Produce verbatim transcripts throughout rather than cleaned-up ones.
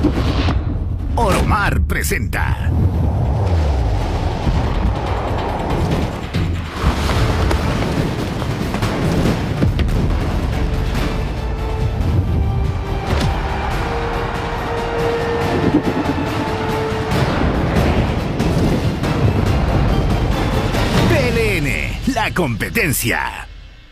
Oromar presenta. B L N, la competencia.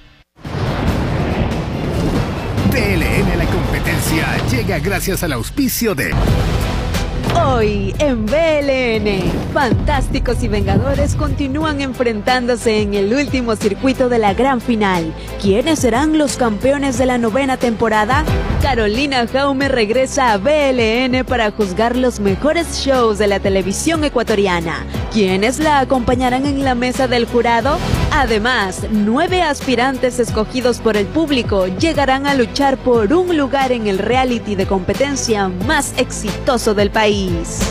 B L N, la competencia, llega gracias al auspicio de... Hoy en B L N, Fantásticos y Vengadores continúan enfrentándose en el último circuito de la gran final. ¿Quiénes serán los campeones de la novena temporada? Carolina Jaume regresa a B L N para juzgar los mejores shows de la televisión ecuatoriana. ¿Quiénes la acompañarán en la mesa del jurado? Además, nueve aspirantes escogidos por el público llegarán a luchar por un lugar en el reality de competencia más exitoso del país.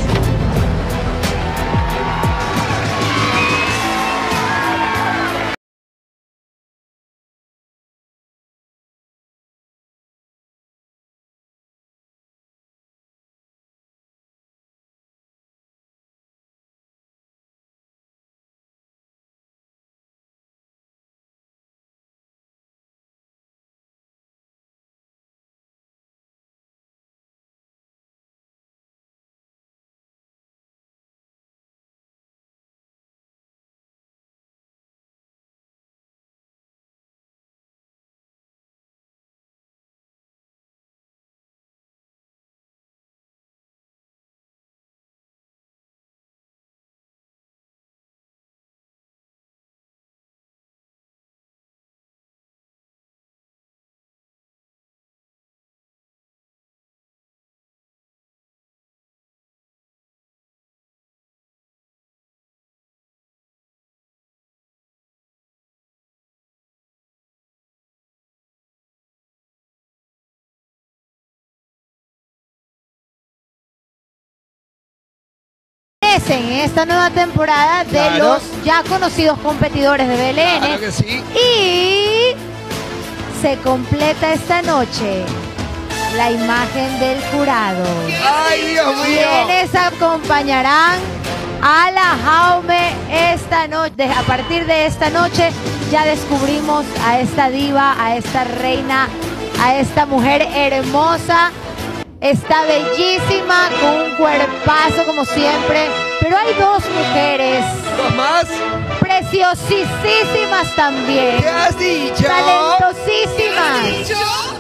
En esta nueva temporada de Claro. los ya conocidos competidores de B L N. Claro que sí. Y se completa esta noche la imagen del jurado. ¡Ay, Dios mío! ¿Quiénes acompañarán a la Jaume esta noche? A partir de esta noche ya descubrimos a esta diva, a esta reina, a esta mujer hermosa. Está bellísima, con un cuerpazo como siempre. Pero hay dos mujeres ¿Dos más? preciosísimas también. ¿Qué has dicho? Talentosísimas.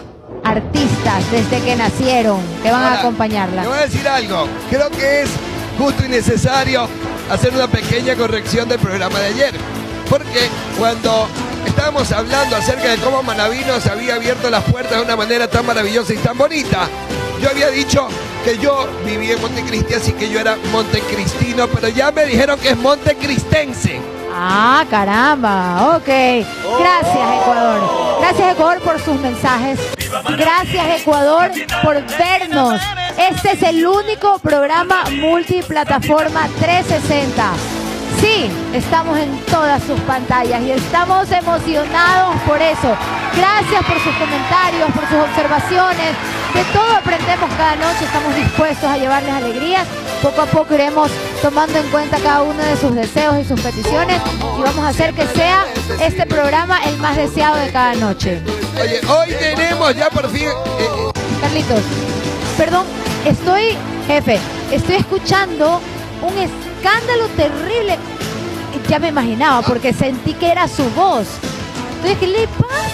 Artistas desde que nacieron que van Ahora, a acompañarla. Te voy a decir algo. Creo que es justo y necesario hacer una pequeña corrección del programa de ayer. Porque cuando estábamos hablando acerca de cómo Manaví nos había abierto las puertas de una manera tan maravillosa y tan bonita, yo había dicho que yo vivía en Montecristi, así que yo era montecristino, pero ya me dijeron que es montecristense. Ah, caramba, ok. Gracias, Ecuador. Gracias, Ecuador, por sus mensajes. Gracias, Ecuador, por vernos. Este es el único programa multiplataforma trescientos sesenta. Sí, estamos en todas sus pantallas y estamos emocionados por eso. Gracias por sus comentarios, por sus observaciones. De todo aprendemos cada noche, estamos dispuestos a llevarles alegrías. Poco a poco iremos tomando en cuenta cada uno de sus deseos y sus peticiones y vamos a hacer que sea este programa el más deseado de cada noche. Oye, hoy tenemos ya por fin... eh, eh, Carlitos, perdón, estoy, jefe, estoy escuchando un escándalo terrible. Ya me imaginaba porque sentí que era su voz. Entonces, ¿qué le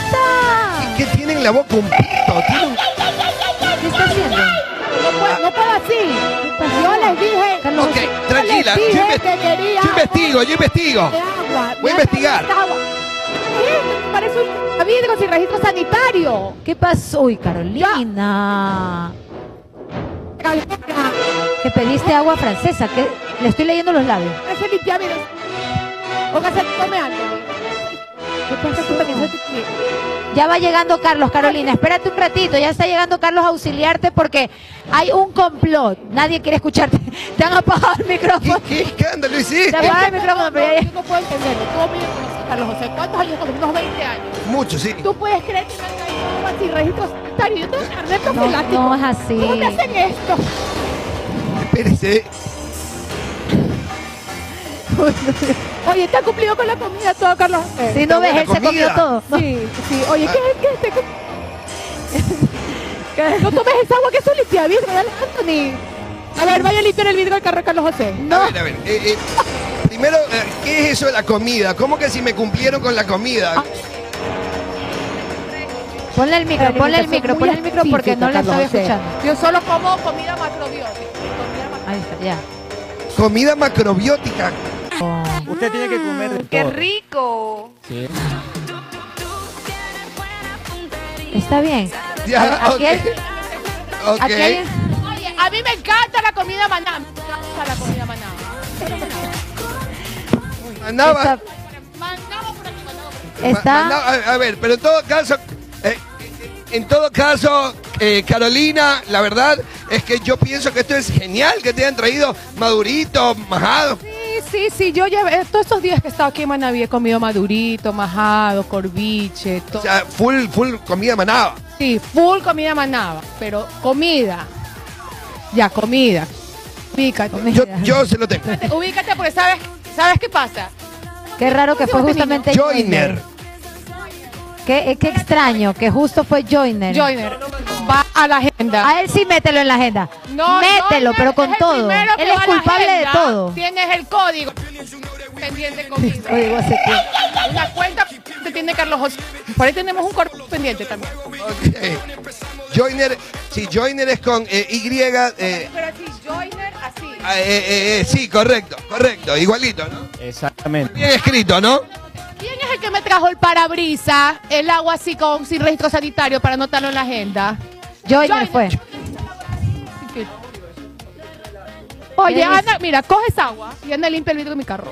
pasa? ¿Qué tienen la boca un pito? ¿Tiene un... ¿Qué está haciendo? No puedo, no puedo así. Yo les dije. Carlos, Ok, tranquila. les Yo, dije inve- que quería yo investigo, yo investigo. de agua. Voy a investigar. Agua. ¿Qué? Parece un vidrio sin registro sanitario. ¿qué pasó? Uy, Carolina. Carolina, Que pediste agua francesa. Que le estoy leyendo los labios. ese limpia, mira. Póngase, tome algo. ¿Qué Ese pasó? paquete. Ya va llegando Carlos, Carolina. Espérate un ratito. Ya está llegando Carlos a auxiliarte porque hay un complot. Nadie quiere escucharte. Te han apagado el ¿Qué, micrófono. qué escándalo hiciste? Te apagaron el micrófono, pero ya... Yo no puedo entenderlo. ¿Cómo me conoces, Carlos José? ¿Cuántos años conoces? Unos veinte años. Mucho, sí. ¿Tú puedes creer que me han caído sin registro sanitario? Yo tengo carnet No, profiláctico. no es así. ¿Cómo te hacen esto? espérese. Oye, ¿está cumplido con la comida todo, Carlos José? Si no ves, él se comió todo. Sí, sí. Oye, ¿qué es que te... No tomes esa agua que eso limpia vidrio, dale, Anthony. A ver, vaya a limpiar el vidrio del carro de Carlos José. No. A ver, a ver. Eh, eh, primero, eh, ¿qué es eso de la comida? ¿Cómo que si me cumplieron con la comida? Ah. Ponle el micro, ponle el micro, ponle el micro porque no la estoy escuchando. Yo solo como comida macrobiótica. Comida macrobiótica. Ahí está, ya. Comida macrobiótica. Oh. Usted tiene que comer de ¡Qué todo. rico! Sí. Está bien. Ya, Aquí ok. hay- Ok. Aquí hay- Oye, a mí me encanta la comida maná. Me encanta la comida maná. Mandaba- está- Mandaba por aquí, mandaba por aquí. ma- Está- mandaba- a, a ver, pero en todo caso, eh, en todo caso, eh, Carolina, la verdad es que yo pienso que esto es genial, que te hayan traído madurito, majado. Sí, sí, sí. Yo llevé, todos estos días que he estado aquí en Manaví he comido madurito, majado, corviche, todo. O sea, full, full comida manaba. Sí, full comida manaba, pero comida. Ya, comida. Ubícate. Yo, yo se lo tengo. Ubícate porque sabes, ¿sabes qué pasa? Qué raro que fue justamente Joiner. Qué, qué extraño que justo fue Joiner. Joiner, va a la agenda. A él sí mételo en la agenda. No, Mételo, Joiner pero con es el todo. primero que Él va es a la culpable de agenda. todo. Tienes el código pendiente conmigo. Oigo, ese que- Una cuenta que tiene Carlos José. Por ahí tenemos un correo pendiente también. Ok. Joiner, si Joiner es con eh, Y, eh, Pero así, Joiner, así. ah, eh, eh, eh, sí, correcto, correcto, igualito, ¿no? Exactamente. Bien escrito, ¿no? ¿Quién es el que me trajo el parabrisa, el agua así con sin registro sanitario para anotarlo en la agenda? Joiner fue. Oye, ¿Qué dice? Ana, mira, coge esa agua y anda limpia el vidrio de mi carro.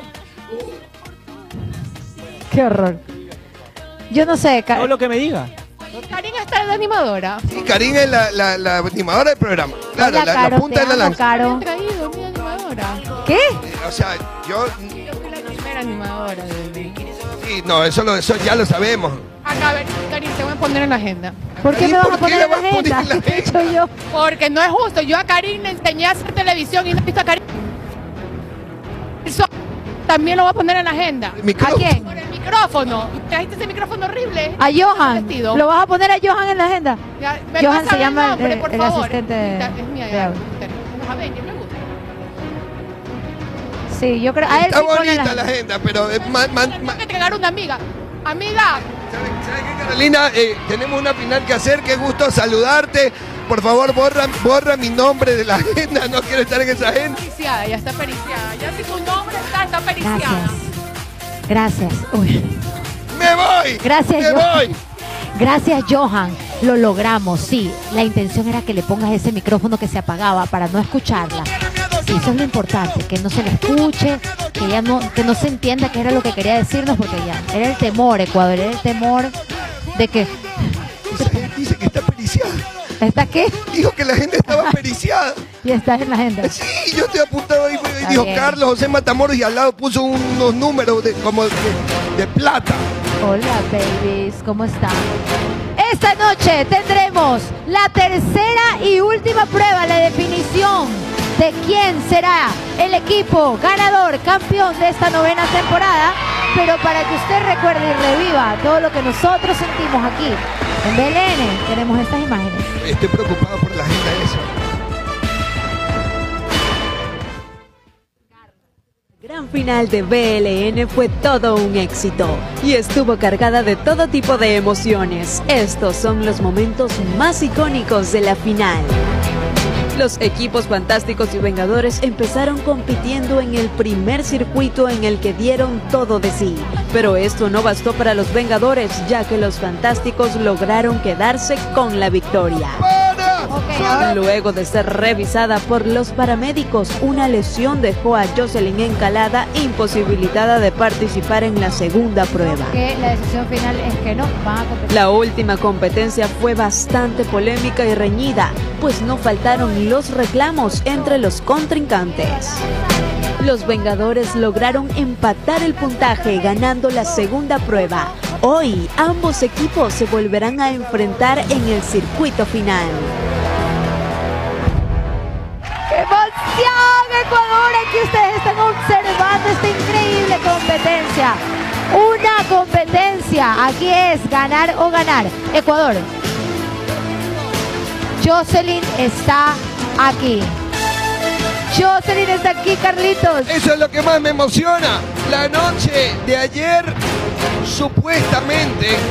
Qué horror. Yo no sé, Ca- Todo lo que me diga. Karina está de animadora. Sí, Karina es la, la, la animadora del programa. Claro, Hola, la, la Caro, punta te de la amo, lanza. Caro. Me he traído mi animadora. ¿Qué? O sea, yo, Yo fui la primera animadora de... sí, no, eso, lo, eso ya lo sabemos. Acá, a ver, Karina, te voy a poner en la agenda. ¿Por qué ¿Y me vas por a qué poner la en la vas a poner agenda? en la ¿Qué he hecho yo? Porque no es justo. Yo a Karina le enseñé a hacer televisión y no he visto a Karina. Eso también lo voy a poner en la agenda. El micrófono. ¿A quién? Por el micrófono. Trajiste ese micrófono horrible. A Johan. Vestido. ¿Lo vas a poner a Johan en la agenda? Ya, ¿me Johan pasas se el llama nombre, el- por el favor? asistente de- Es mía, de ya. audio. Vamos a ver, me gusta. Sí, yo creo. A él Está sí pone bonita la agenda, pero es más... más- Tengo más- que entregar a una amiga. Amiga, ¿Sabe, sabe qué, Carolina? Eh, tenemos una final que hacer. Qué gusto saludarte. Por favor, borra, borra mi nombre de la agenda. No quiero estar en esa agenda. periciada, ya está periciada. Ya si tu nombre está, está periciada. Gracias. Gracias. Uy. ¡Me voy! Gracias, ¡Me Johan. voy! Gracias, Johan. Lo logramos, sí. La intención era que le pongas ese micrófono que se apagaba para no escucharla. Sí, eso es lo importante, que no se le escuche, que ya no, que no se entienda qué era lo que quería decirnos, porque ya era el temor, Ecuador, era el temor de que... Esa gente dice que está periciada. ¿Está qué? Dijo que la gente estaba periciada. Y estás en la agenda. Sí, yo estoy apuntado ahí. Está Dijo bien. Carlos José Matamoros y al lado puso unos números de, como de, de plata. Hola, babies, ¿cómo están? Esta noche tendremos la tercera y última prueba, la definición de quién será el equipo ganador, campeón de esta novena temporada. Pero para que usted recuerde y reviva todo lo que nosotros sentimos aquí en B L N, tenemos estas imágenes. Estoy preocupado por la agenda esa. Gran final de B L N fue todo un éxito y estuvo cargada de todo tipo de emociones. Estos son los momentos más icónicos de la final. Los equipos fantásticos y vengadores empezaron compitiendo en el primer circuito en el que dieron todo de sí. Pero esto no bastó para los vengadores, ya que los fantásticos lograron quedarse con la victoria. Ok, ahora Luego de ser revisada por los paramédicos, una lesión dejó a Jocelyn Encalada imposibilitada de participar en la segunda prueba. que la decisión final es que no, van a competir. La última competencia fue bastante polémica y reñida, pues no faltaron los reclamos entre los contrincantes. Los Vengadores lograron empatar el puntaje ganando la segunda prueba. Hoy ambos equipos se volverán a enfrentar en el circuito final. ¡Qué emoción! hora en que ustedes están observando esta increíble competencia. Una competencia. Aquí es ganar o ganar. Ecuador. Jocelyn está aquí. Jocelyn está aquí, Carlitos. Eso es lo que más me emociona. La noche de ayer, supuestamente,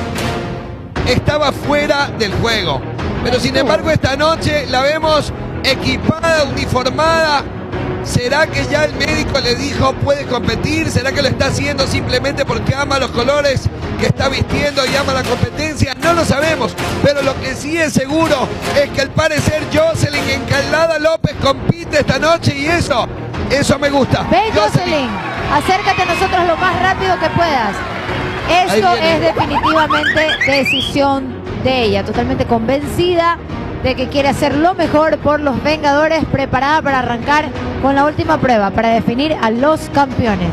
estaba fuera del juego. Pero sin embargo, esta noche la vemos equipada, uniformada. ¿Será que ya el médico le dijo puede competir? ¿Será que lo está haciendo simplemente porque ama los colores que está vistiendo y ama la competencia? No lo sabemos, pero lo que sí es seguro es que al parecer Jocelyn Encaldada López compite esta noche y eso, eso me gusta. Ven, Jocelyn, acércate a nosotros lo más rápido que puedas. Esto es definitivamente decisión de ella, totalmente convencida de que quiere hacer lo mejor por los Vengadores, preparada para arrancar con la última prueba, para definir a los campeones.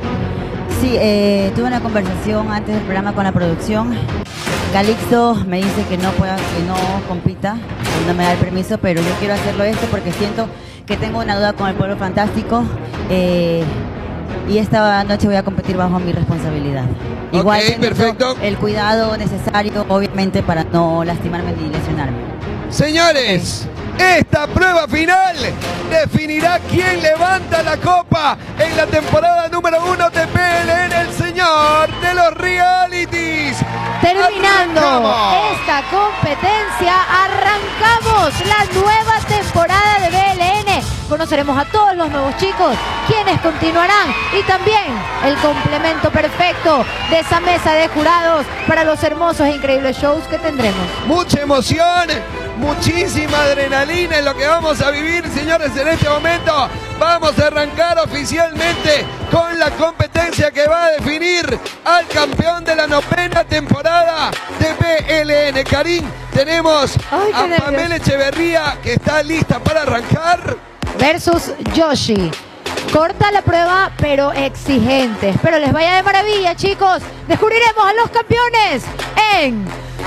Sí, eh, tuve una conversación antes del programa con la producción. Calixto me dice que no pueda, que no compita, que no me da el permiso, pero yo quiero hacerlo esto porque siento que tengo una duda con el pueblo fantástico eh, y esta noche voy a competir bajo mi responsabilidad. Igual okay, perfecto. El cuidado necesario, obviamente, para no lastimarme ni lesionarme. Señores, esta prueba final definirá quién levanta la copa en la temporada número uno de P L N, el señor de los realities. Terminando ¡Arrancamos! esta competencia, arrancamos la nueva temporada de B L N. Conoceremos a todos los nuevos chicos, quienes continuarán y también el complemento perfecto de esa mesa de jurados para los hermosos e increíbles shows que tendremos. Mucha emoción, muchísima adrenalina en lo que vamos a vivir, señores. En este momento vamos a arrancar oficialmente con la competencia que va a definir al campeón de la novena temporada de B L N. Karim, tenemos Ay, a nervios. Pamela Echeverría, que está lista para arrancar. Versus Yoshi. Corta la prueba, pero exigente. Espero les vaya de maravilla, chicos. Descubriremos a los campeones en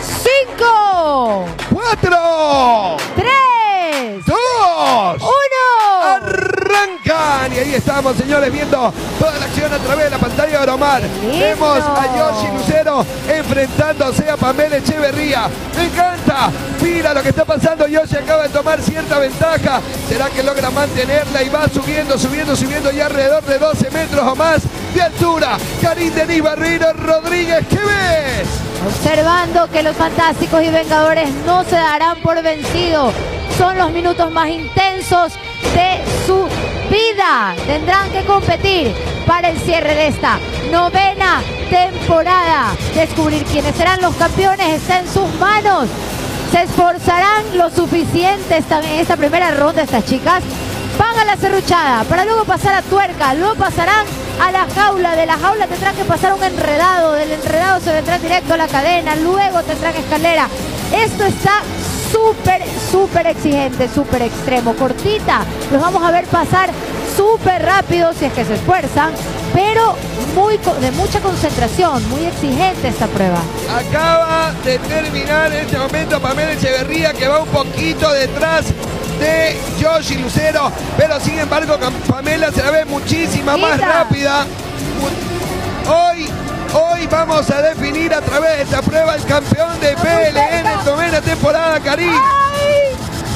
cinco, ¡Cuatro! tres, ¡Dos! uno. ¡Arrancan! Y ahí estamos, señores, viendo toda la acción a través de la pantalla de Omar. ¡Listo! Vemos a Yoshi Lucero enfrentándose a Pamela Echeverría. ¡Me encanta! Mira lo que está pasando. Yoshi acaba de tomar cierta ventaja. ¿Será que logra mantenerla? Y va subiendo, subiendo, subiendo ya alrededor de doce metros o más de altura. Karim Denis Barrino Rodríguez, ¿qué ves? Observando que los fantásticos y vengadores no se darán por vencidos. Son los minutos más intensos de su vida. Tendrán que competir para el cierre de esta novena temporada. Descubrir quiénes serán los campeones está en sus manos. Se esforzarán lo suficiente esta, en esta primera ronda estas chicas. Van a la serruchada para luego pasar a tuerca. Luego pasarán a la jaula. De la jaula tendrán que pasar a un enredado. Del enredado se vendrá directo a la cadena. Luego tendrán escalera. Esto está súper, súper exigente, súper extremo. Cortita. Los vamos a ver pasar súper rápido si es que se esfuerzan. Pero muy, de mucha concentración. Muy exigente esta prueba. Acaba de terminar en este momento Pamela Echeverría, que va un poquito detrás de Yoshi Lucero, pero sin embargo Pamela se la ve muchísima más Quita. rápida. Hoy, hoy vamos a definir a través de esta prueba el campeón de P L N en novena temporada, Karim. ¡Ay!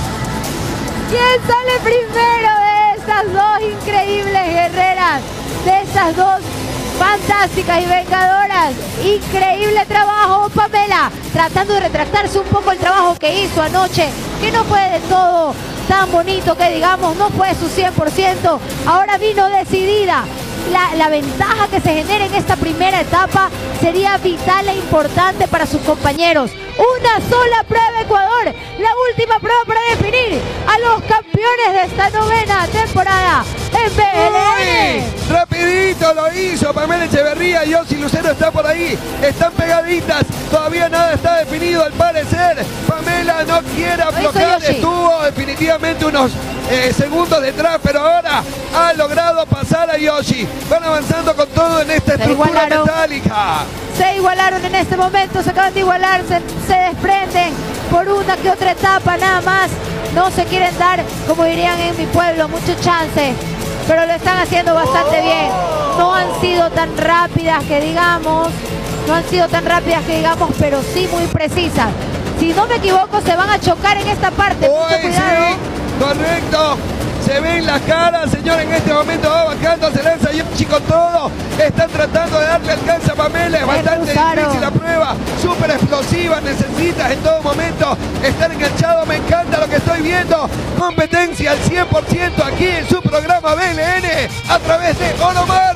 ¿Quién sale primero de estas dos increíbles guerreras? De estas dos fantásticas y vengadoras. Increíble trabajo, Pamela. Tratando de retractarse un poco el trabajo que hizo anoche. Que no fue de todo tan bonito que digamos. No fue su cien por ciento. Ahora vino decidida. La, la ventaja que se genera en esta primera etapa sería vital e importante para sus compañeros. Una sola prueba, Ecuador. La última prueba para definir a los campeones de esta novena temporada en B L N. Uy, rapidito lo hizo Pamela Echeverría. Yoshi Lucero está por ahí. Están pegaditas. Todavía nada está definido al parecer. Pamela no quiere aflojar. Estuvo definitivamente unos eh, segundos detrás, pero ahora ha logrado pasar a Yoshi. Van avanzando con todo en esta Se estructura igualaron. metálica. Se igualaron en este momento, se acaban de igualar, se, se desprenden por una que otra etapa nada más. No se quieren dar, como dirían en mi pueblo, mucho chance. pero lo están haciendo bastante bien. No han sido tan rápidas que digamos, no han sido tan rápidas que digamos, pero sí muy precisas. Si no me equivoco, se van a chocar en esta parte. Uy, Mucho cuidado. sí, correcto. Se ven las caras, señor, en este momento va bajando, se lanza Yoshi con todo. Están tratando de darle alcance a Pamela, es bastante difícil la prueba. Súper explosiva, necesitas en todo momento estar enganchado. Me encanta lo que estoy viendo. Competencia al cien por ciento aquí en su programa B L N a través de Olomar.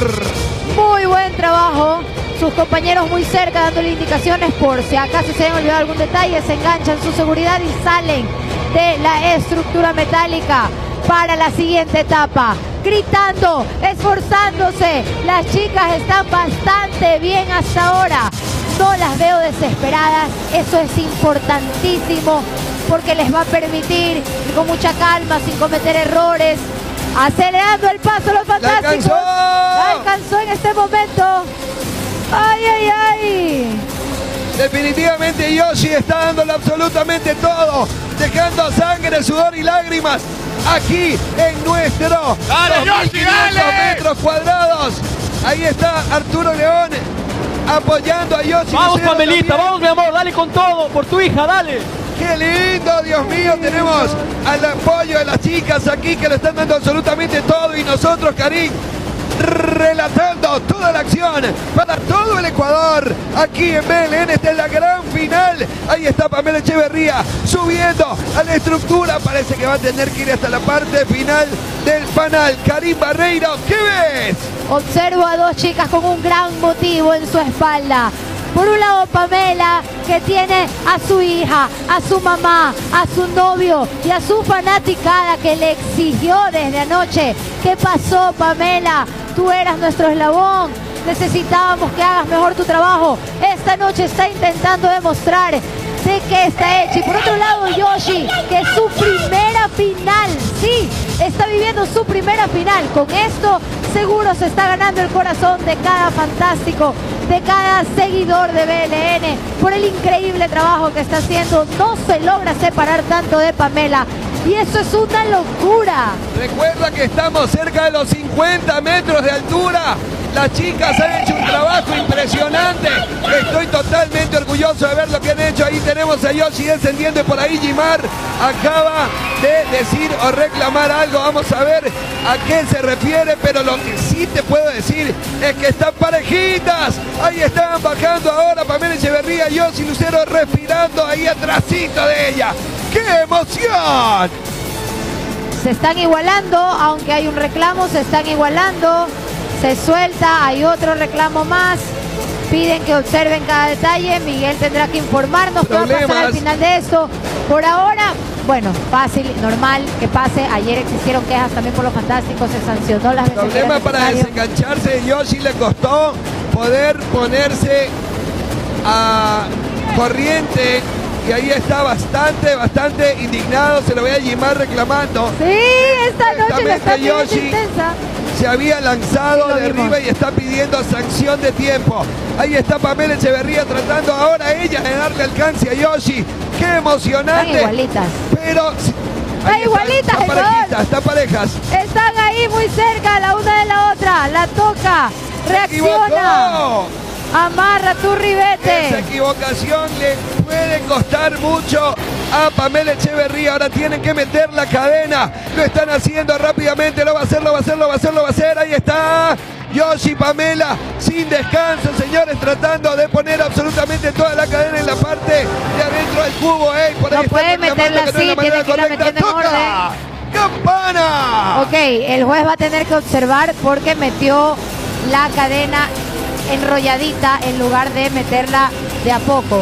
Muy buen trabajo. Sus compañeros muy cerca dándole indicaciones por si acaso se han olvidado algún detalle. Se enganchan su seguridad y salen de la estructura metálica para la siguiente etapa, gritando, esforzándose. Las chicas están bastante bien hasta ahora. No las veo desesperadas. Eso es importantísimo porque les va a permitir ir con mucha calma, sin cometer errores. Acelerando el paso los fantásticos. ¡La alcanzó! ¡La alcanzó en este momento! ¡Ay, ay, ay! Definitivamente Yoshi está dándole absolutamente todo, dejando sangre, sudor y lágrimas aquí en nuestro ¡Dale, dos mil Yoshi, quinientos dale! metros cuadrados. Ahí está Arturo León apoyando a Yoshi. Vamos, Lucero Pamelita, también. vamos, mi amor, dale con todo, por tu hija, dale. ¡Qué lindo, Dios mío! Tenemos al apoyo de las chicas aquí que le están dando absolutamente todo y nosotros, Karim, relatando toda la acción para todo el Ecuador aquí en B L N. Esta es la gran final. Ahí está Pamela Echeverría subiendo a la estructura. Parece que va a tener que ir hasta la parte final del panel. Karim Barreiro, ¿qué ves? Observo a dos chicas con un gran motivo en su espalda. Por un lado, Pamela, que tiene a su hija, a su mamá, a su novio y a su fanaticada que le exigió desde anoche. ¿Qué pasó, Pamela? Tú eras nuestro eslabón. Necesitábamos que hagas mejor tu trabajo. Esta noche está intentando demostrar de qué está hecho. Y por otro lado, Yoshi, que es su primera final. Sí, está viviendo su primera final. Con esto, seguro se está ganando el corazón de cada fantástico, de cada seguidor de B L N, por el increíble trabajo que está haciendo. No se logra separar tanto de Pamela. Y eso es una locura. Recuerda que estamos cerca de los cincuenta metros de altura. Las chicas han hecho un trabajo impresionante. Estoy totalmente orgulloso de ver lo que han hecho. Ahí tenemos a Yoshi descendiendo y por ahí Jimar acaba de decir o reclamar algo. Vamos a ver a qué se refiere, pero lo que sí te puedo decir es que están parejitas. Ahí están bajando ahora Pamela Echeverría, Yoshi Lucero respirando ahí atrásito de ella. ¡Qué emoción! Se están igualando, aunque hay un reclamo, se están igualando. Se suelta, hay otro reclamo más. Piden que observen cada detalle. Miguel tendrá que informarnos qué va a pasar al final de esto. Por ahora, bueno, fácil, normal que pase. Ayer existieron quejas también por los fantásticos, se sancionó las veces. El problema para desengancharse de Yoshi le costó poder ponerse a corriente. Y ahí está bastante, bastante indignado. Se lo ve a Jimar reclamando. Sí, esta noche le está pidiendo intensa. Se había lanzado sí, de vimos. arriba y está pidiendo sanción de tiempo. Ahí está Pamela Echeverría tratando ahora ella de darle alcance a Yoshi. ¡Qué emocionante! Están igualitas. Pero... Están igualitas, están parejitas, están parejas. Están ahí muy cerca la una de la otra. La toca, reacciona. Amarra tu ribete. Esa equivocación le puede costar mucho a Pamela Echeverría. Ahora tienen que meter la cadena. Lo están haciendo rápidamente. Lo va a hacer, lo va a hacer, lo va a hacer, lo va a hacer. Ahí está Yoshi, Pamela, sin descanso, señores, tratando de poner absolutamente toda la cadena en la parte de adentro del cubo. ¿eh? Por ahí no puede meterla así, tiene que irla metiendo en orden. ¡Campana! Ok, el juez va a tener que observar porque metió la cadena enrolladita en lugar de meterla de a poco.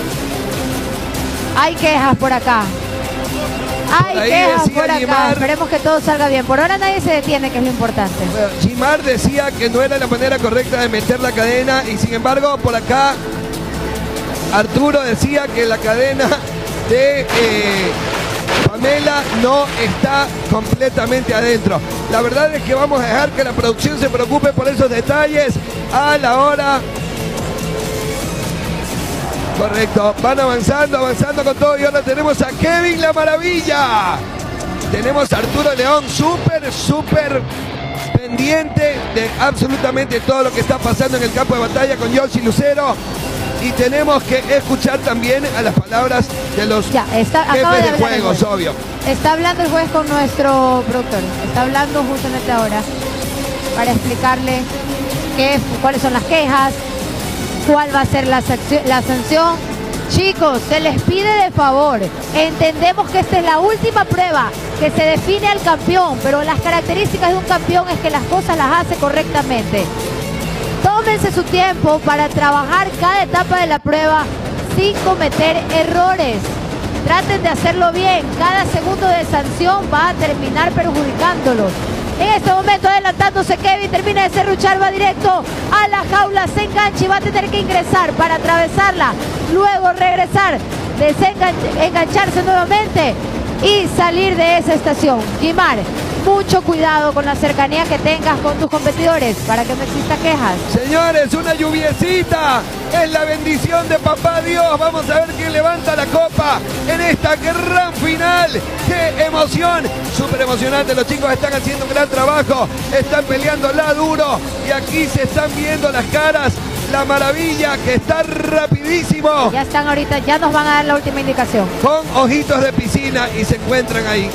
Hay quejas por acá. Hay Por quejas por acá. Jimar, esperemos que todo salga bien. Por ahora nadie se detiene, que es lo importante. Bueno, Jimar decía que no era la manera correcta de meter la cadena y sin embargo por acá Arturo decía que la cadena de eh, Pamela no está completamente adentro. La verdad es que vamos a dejar que la producción se preocupe por esos detalles a la hora. Correcto, van avanzando, avanzando con todo y ahora tenemos a Kevin La Maravilla tenemos a Arturo León súper, súper pendiente de absolutamente todo lo que está pasando en el campo de batalla con Yoshi Lucero. Y tenemos que escuchar también a las palabras de los ya, está, jefes de, de juegos, obvio. Está hablando el juez con nuestro productor. Está hablando justamente ahora para explicarle qué, cuáles son las quejas, cuál va a ser la, la sanción. Chicos, se les pide de favor. Entendemos que esta es la última prueba que se define al campeón, pero las características de un campeón es que las cosas las hace correctamente. Tómense su tiempo para trabajar cada etapa de la prueba sin cometer errores. Traten de hacerlo bien. Cada segundo de sanción va a terminar perjudicándolos. En este momento adelantándose Kevin, termina de serruchar, va directo a la jaula, se engancha y va a tener que ingresar para atravesarla. Luego regresar, desengancharse nuevamente y salir de esa estación. Guimar, mucho cuidado con la cercanía que tengas con tus competidores para que no exista quejas. Señores, una lluviecita es la bendición de papá Dios. Vamos a ver quién levanta la copa en esta gran final. ¡Qué emoción! Súper emocionante, los chicos están haciendo un gran trabajo, están peleando la duro y aquí se están viendo las caras. La maravilla que está rapidísimo. Ya están ahorita, ya nos van a dar la última indicación. Con ojitos de piscina y se encuentran ahí.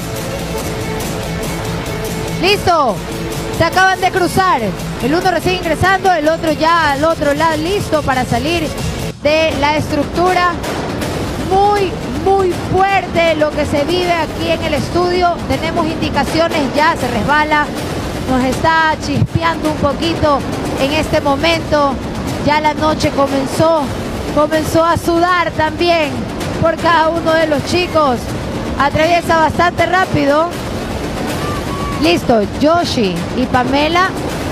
Listo, se acaban de cruzar. El uno recién ingresando, el otro ya al otro lado, listo para salir de la estructura. Muy, muy fuerte lo que se vive aquí en el estudio. Tenemos indicaciones, ya se resbala. Nos está chispeando un poquito en este momento. Ya la noche comenzó, comenzó a sudar también por cada uno de los chicos. Atraviesa bastante rápido. Listo, Yoshi y Pamela.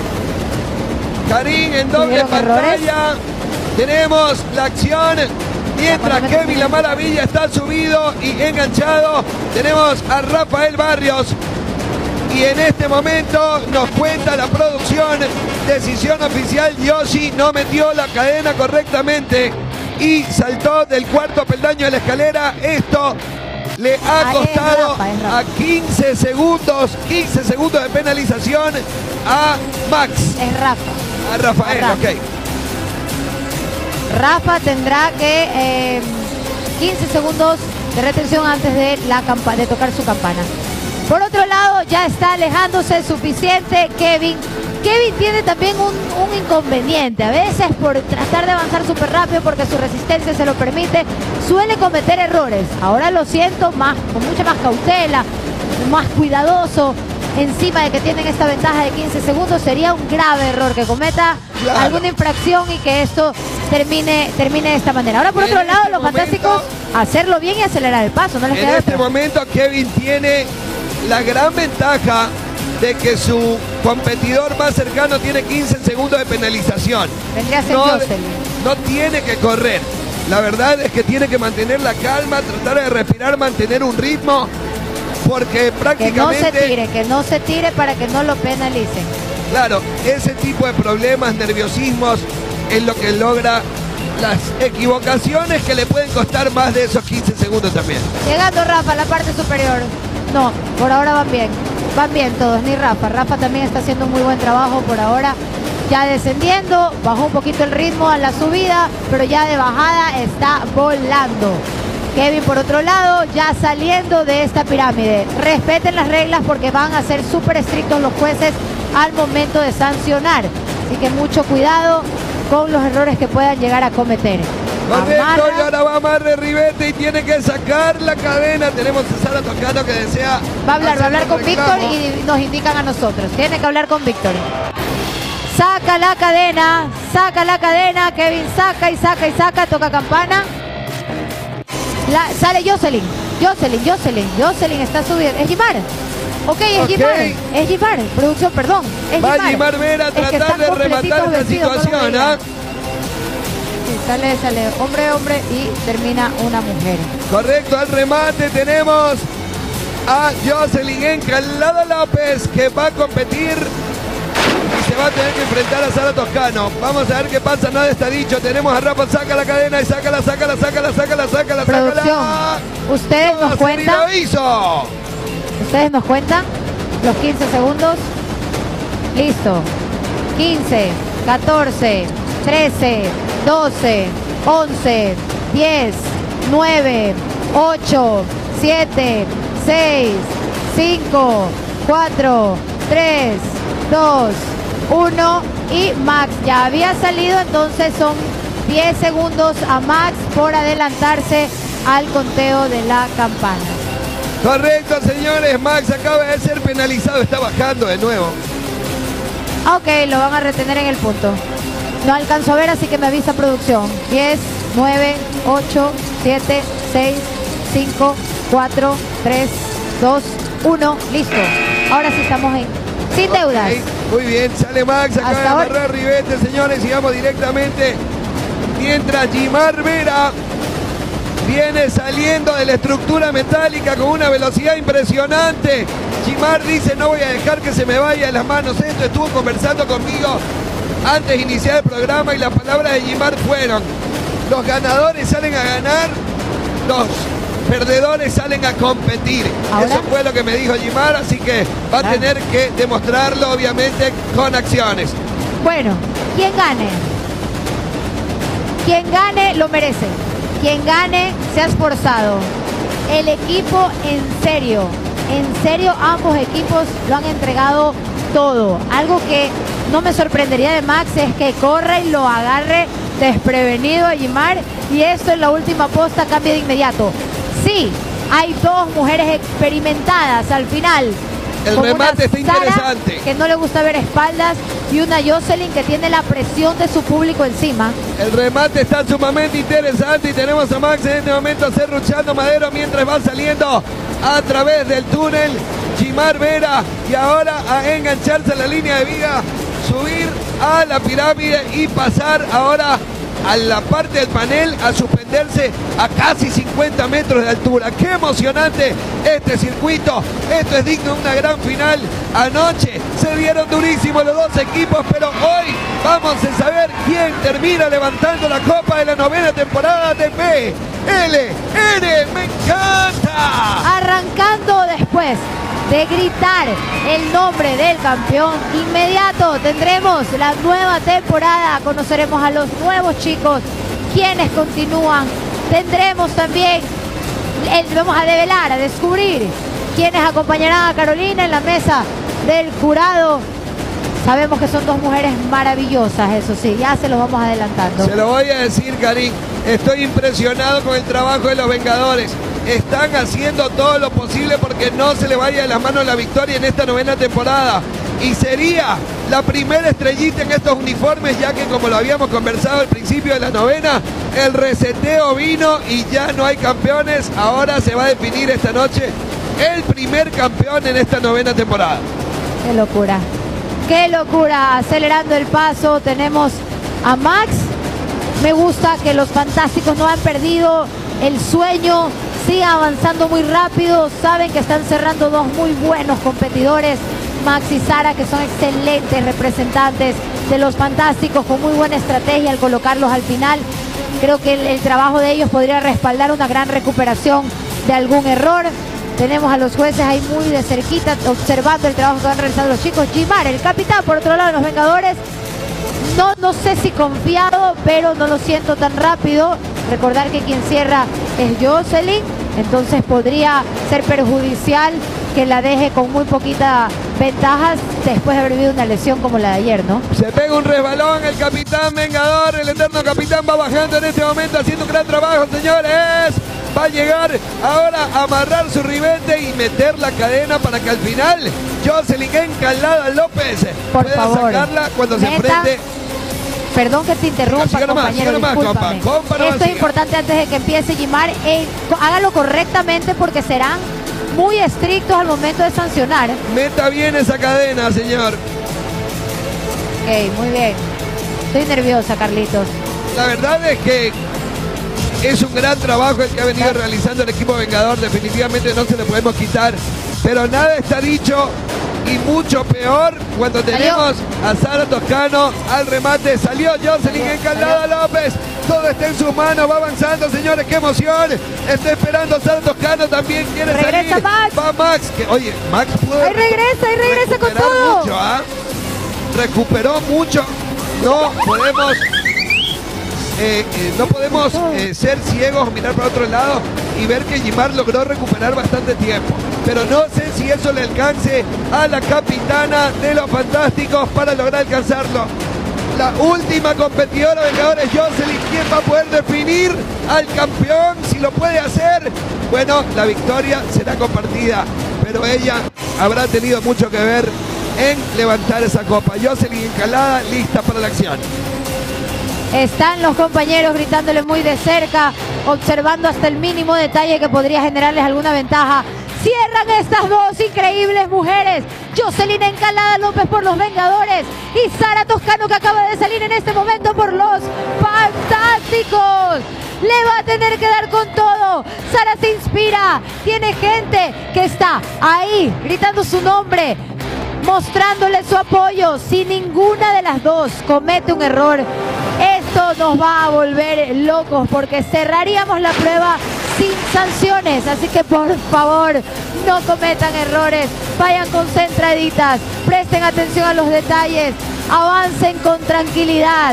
Karim en doble pantalla. Errores. Tenemos la acción. Mientras Kevin La Maravilla está subido y enganchado. Tenemos a Rafael Barrios. Y en este momento nos cuenta la producción, decisión oficial, Yoshi no metió la cadena correctamente y saltó del cuarto peldaño de la escalera. Esto le ha costado a quince segundos, quince segundos de penalización a Max. Es Rafa. A Rafael, Rafa. ok. Rafa tendrá que eh, quince segundos de retención antes de, la de tocar su campana. Por otro lado, ya está alejándose suficiente Kevin. Kevin tiene también un, un inconveniente. A veces por tratar de avanzar súper rápido porque su resistencia se lo permite, suele cometer errores. Ahora lo siento más, con mucha más cautela, más cuidadoso. Encima de que tienen esta ventaja de quince segundos, sería un grave error que cometa claro. alguna infracción y que esto termine, termine de esta manera. Ahora por otro en lado, este los momento, fantásticos, hacerlo bien y acelerar el paso. No les en queda este otra. momento Kevin tiene la gran ventaja de que su competidor más cercano tiene quince segundos de penalización. Vendría a ser no, Jocelyn. no tiene que correr. La verdad es que tiene que mantener la calma, tratar de respirar, mantener un ritmo, porque prácticamente... Que no se tire, que no se tire para que no lo penalicen. Claro, ese tipo de problemas, nerviosismos, es lo que logra las equivocaciones que le pueden costar más de esos quince segundos también. Llegando Rafa a la parte superior. No, por ahora van bien. Van bien todos, ni Rafa. Rafa también está haciendo un muy buen trabajo por ahora. Ya descendiendo, bajó un poquito el ritmo a la subida, pero ya de bajada está volando. Kevin, por otro lado, ya saliendo de esta pirámide. Respeten las reglas porque van a ser súper estrictos los jueces al momento de sancionar. Así que mucho cuidado con los errores que puedan llegar a cometer. Correcto, Amarra. y ahora va a amarre Rivete y tiene que sacar la cadena. Tenemos a Sara Toscano que desea... Va a hablar, va a hablar con reclamo. Víctor y nos indican a nosotros. Tiene que hablar con Víctor. Saca la cadena, saca la cadena. Kevin saca y saca y saca, toca campana. La, sale Jocelyn, Jocelyn, Jocelyn, Jocelyn está subiendo. ¿Es Gimar? Ok, es Ok. Gimar, es Gimar. Producción, perdón. Es Va Gimar. Gimar Vera a Es que tratar están de completitos rematar esta vestidos, no situación, me ¿ah? digan. Sí, sale, sale hombre, hombre y termina una mujer. Correcto, al remate tenemos a Jocelyn Encalada López que va a competir y se va a tener que enfrentar a Sara Toscano. Vamos a ver qué pasa, nada está dicho. Tenemos a Rafa, saca la cadena y sácala, sácala, sácala, sácala, sácala, sácala. Producción, ustedes nos Jocelyn cuentan, lo hizo. Ustedes nos cuentan los quince segundos. Listo. quince, catorce, trece, doce, once, diez, nueve, ocho, siete, seis, cinco, cuatro, tres, dos, uno y Max ya había salido, entonces son diez segundos a Max por adelantarse al conteo de la campana. Correcto, señores, Max acaba de ser penalizado, está bajando de nuevo. Ok, lo van a retener en el punto. No alcanzo a ver, así que me avisa producción. diez, nueve, ocho, siete, seis, cinco, cuatro, tres, dos, uno. Listo. Ahora sí estamos en sin deudas. Okay, muy bien, sale Max, acaba Hasta de ahora. amarrar ribete, señores, y vamos directamente. Mientras Gimar Vera viene saliendo de la estructura metálica con una velocidad impresionante. Gimar dice, no voy a dejar que se me vaya de las manos esto. Estuvo conversando conmigo antes de iniciar el programa y las palabras de Gimar fueron: los ganadores salen a ganar, los perdedores salen a competir. ¿Ahora? Eso fue lo que me dijo Gimar, así que va a Claro. tener que demostrarlo, obviamente, con acciones. Bueno, quien gane, quien gane lo merece. Quien gane se ha esforzado. El equipo en serio, en serio ambos equipos lo han entregado todo. Algo que no me sorprendería de Max es que corra y lo agarre desprevenido a Gimar y esto en la última posta cambie de inmediato. Sí, hay dos mujeres experimentadas al final. El Como remate está una Sara, interesante. que no le gusta ver espaldas, y una Jocelyn que tiene la presión de su público encima. El remate está sumamente interesante y tenemos a Max en este momento serruchando madero mientras va saliendo a través del túnel Gimar Vera, y ahora a engancharse a la línea de viga, subir a la pirámide y pasar ahora a la parte del panel, a suspenderse a casi cincuenta metros de altura. ¡Qué emocionante este circuito! Esto es digno de una gran final. Anoche se dieron durísimos los dos equipos, pero hoy vamos a saber quién termina levantando la copa de la novena temporada de B L N. ¡Me encanta! Arrancando después de gritar el nombre del campeón, inmediato tendremos la nueva temporada, conoceremos a los nuevos chicos, quienes continúan, tendremos también, el, vamos a develar, a descubrir quienes acompañarán a Carolina en la mesa del jurado. Sabemos que son dos mujeres maravillosas, eso sí, ya se los vamos adelantando. Se lo voy a decir, Karin, estoy impresionado con el trabajo de los Vengadores. Están haciendo todo lo posible porque no se le vaya de las manos la victoria en esta novena temporada. Y sería la primera estrellita en estos uniformes, ya que, como lo habíamos conversado al principio de la novena, el reseteo vino y ya no hay campeones. Ahora se va a definir esta noche el primer campeón en esta novena temporada. Qué locura, qué locura. Acelerando el paso tenemos a Max. Me gusta que los fantásticos no han perdido el sueño, siguen avanzando muy rápido, saben que están cerrando dos muy buenos competidores, Max y Sara, que son excelentes representantes de los fantásticos, con muy buena estrategia al colocarlos al final. Creo que el, el trabajo de ellos podría respaldar una gran recuperación de algún error. Tenemos a los jueces ahí muy de cerquita observando el trabajo que han realizado los chicos. Gimar, el capitán, por otro lado, de los Vengadores, no, no sé si confiado, pero no lo siento tan rápido. Recordar que quien cierra es Jocelyn, entonces podría ser perjudicial que la deje con muy poquitas ventajas después de haber vivido una lesión como la de ayer, ¿no? Se pega un resbalón el capitán Vengador, el eterno capitán va bajando en este momento, haciendo un gran trabajo, señores. Va a llegar ahora a amarrar su ribete y meter la cadena para que al final Jocelyn Encalada López Por pueda favor, sacarla cuando se meta. enfrente. Perdón que te interrumpa, Siga nomás, compañero, siga nomás, discúlpame. compa, compa, nomás, Esto es siga. importante antes de que empiece Gimar. Eh, co- hágalo correctamente porque serán muy estrictos al momento de sancionar. Meta bien esa cadena, señor. Ok, muy bien. Estoy nerviosa, Carlitos. La verdad es que es un gran trabajo el que ha venido realizando el equipo Vengador. Definitivamente no se le podemos quitar. Pero nada está dicho y mucho peor cuando tenemos a Sara Toscano al remate. Salió Jocelyn Encaldada López. Todo está en sus manos, va avanzando, señores, qué emoción. Está esperando a Sara Toscano, también quiere regresa salir. Max. Va Max, que oye, Max pudo Ahí regresa, ahí regresa con todo. Mucho, ¿ah? Recuperó mucho. No podemos eh, eh, no podemos eh, ser ciegos, mirar para otro lado y ver que Gimar logró recuperar bastante tiempo. Pero no sé si eso le alcance a la capitana de los Fantásticos para lograr alcanzarlo. La última competidora vengadora es Jocelyn. ¿Quién va a poder definir al campeón? Si lo puede hacer, bueno, la victoria será compartida, pero ella habrá tenido mucho que ver en levantar esa copa. Jocelyn Encalada, lista para la acción. Están los compañeros gritándole muy de cerca, observando hasta el mínimo detalle que podría generarles alguna ventaja. Cierran estas dos increíbles mujeres, Jocelyn Encalada López por los Vengadores y Sara Toscano, que acaba de salir en este momento por los Fantásticos. Le va a tener que dar con todo. Sara se inspira, tiene gente que está ahí gritando su nombre, mostrándole su apoyo. Si ninguna de las dos comete un error, esto nos va a volver locos, porque cerraríamos la prueba sin sanciones. Así que por favor, no cometan errores, vayan concentraditas, presten atención a los detalles, avancen con tranquilidad.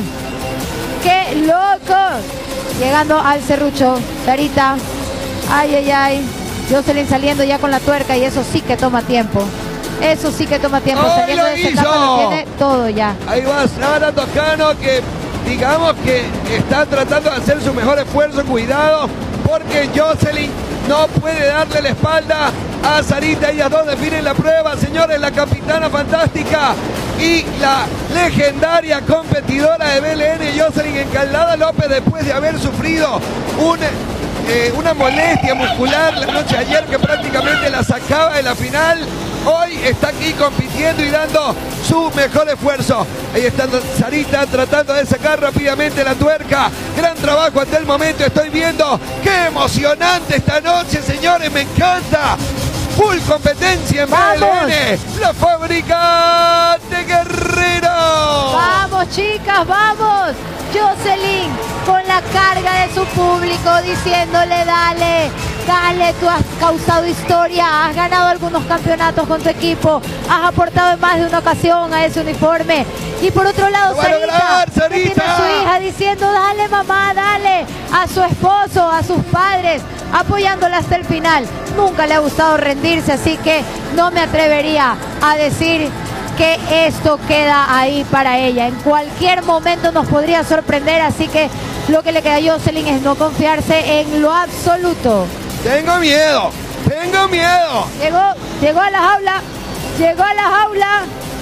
¡Qué loco! Llegando al serrucho, Sarita, ay, ay, ay, Jocelyn saliendo ya con la tuerca, y eso sí que toma tiempo. Eso sí que toma tiempo. ¡Oh, Saliendo lo de esa hizo! etapa lo tiene todo ya. Ahí va Sara Toscano, que digamos que está tratando de hacer su mejor esfuerzo. Cuidado, porque Jocelyn no puede darle la espalda a Sarita. Ellas dos definen la prueba, señores. La capitana fantástica y la legendaria competidora de B L N, Jocelyn Encaldada López, después de haber sufrido un... Eh, una molestia muscular la noche de ayer que prácticamente la sacaba de la final, hoy está aquí compitiendo y dando su mejor esfuerzo. Ahí está Sarita tratando de sacar rápidamente la tuerca. Gran trabajo hasta el momento, estoy viendo. ¡Qué emocionante esta noche, señores! ¡Me encanta! Full competencia en B L N, la fábrica de Guerrero. Vamos, chicas, vamos. Jocelyn con la carga de su público diciéndole: dale, dale, tú has causado historia, has ganado algunos campeonatos con tu equipo, has aportado en más de una ocasión a ese uniforme. Y por otro lado, Sarita, que tiene a su hija diciendo: dale, mamá, dale, a su esposo, a sus padres, apoyándola hasta el final. Nunca le ha gustado rendirse, así que no me atrevería a decir que esto queda ahí para ella. En cualquier momento nos podría sorprender, así que lo que le queda a Jocelyn es no confiarse en lo absoluto. Tengo miedo, tengo miedo. Llegó, llegó a la jaula, llegó a la jaula.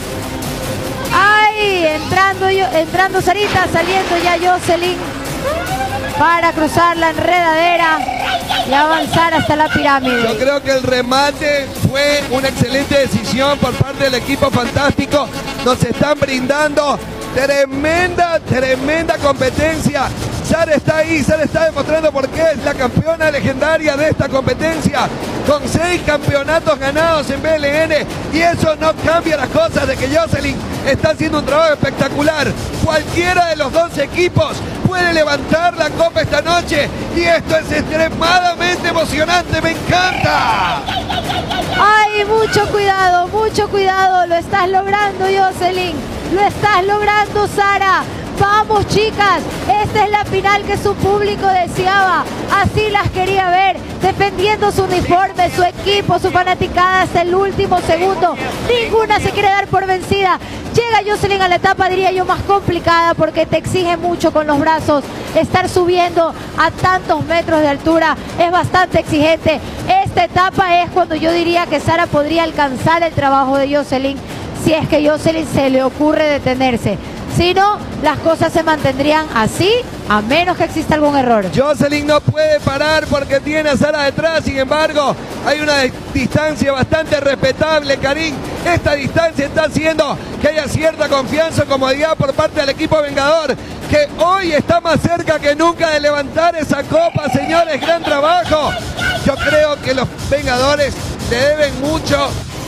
Ay, entrando, yo, entrando Sarita, saliendo ya Jocelyn para cruzar la enredadera y avanzar hasta la pirámide. Yo creo que el remate fue una excelente decisión por parte del equipo fantástico. Nos están brindando tremenda, tremenda competencia. Sara está ahí, Sara está demostrando por qué es la campeona legendaria de esta competencia, con seis campeonatos ganados en B L N, y eso no cambia las cosas de que Jocelyn está haciendo un trabajo espectacular. Cualquiera de los dos equipos puede levantar la copa esta noche, y esto es extremadamente emocionante, me encanta. Ay, mucho cuidado, mucho cuidado, lo estás logrando, Jocelyn, lo estás logrando, Sara. Vamos, chicas, esta es la final que su público deseaba, así las quería ver, defendiendo su uniforme, su equipo, su fanaticada hasta el último segundo. Ninguna se quiere dar por vencida. Llega Jocelyn a la etapa, diría yo, más complicada, porque te exige mucho con los brazos. Estar subiendo a tantos metros de altura es bastante exigente. Esta etapa es cuando yo diría que Sara podría alcanzar el trabajo de Jocelyn, si es que Jocelyn se le ocurre detenerse. Si no, las cosas se mantendrían así, a menos que exista algún error. Jocelyn no puede parar porque tiene a Sara detrás. Sin embargo, hay una distancia bastante respetable, Karim. Esta distancia está haciendo que haya cierta confianza, comodidad por parte del equipo vengador, que hoy está más cerca que nunca de levantar esa copa. Señores, gran trabajo. Yo creo que los vengadores le deben mucho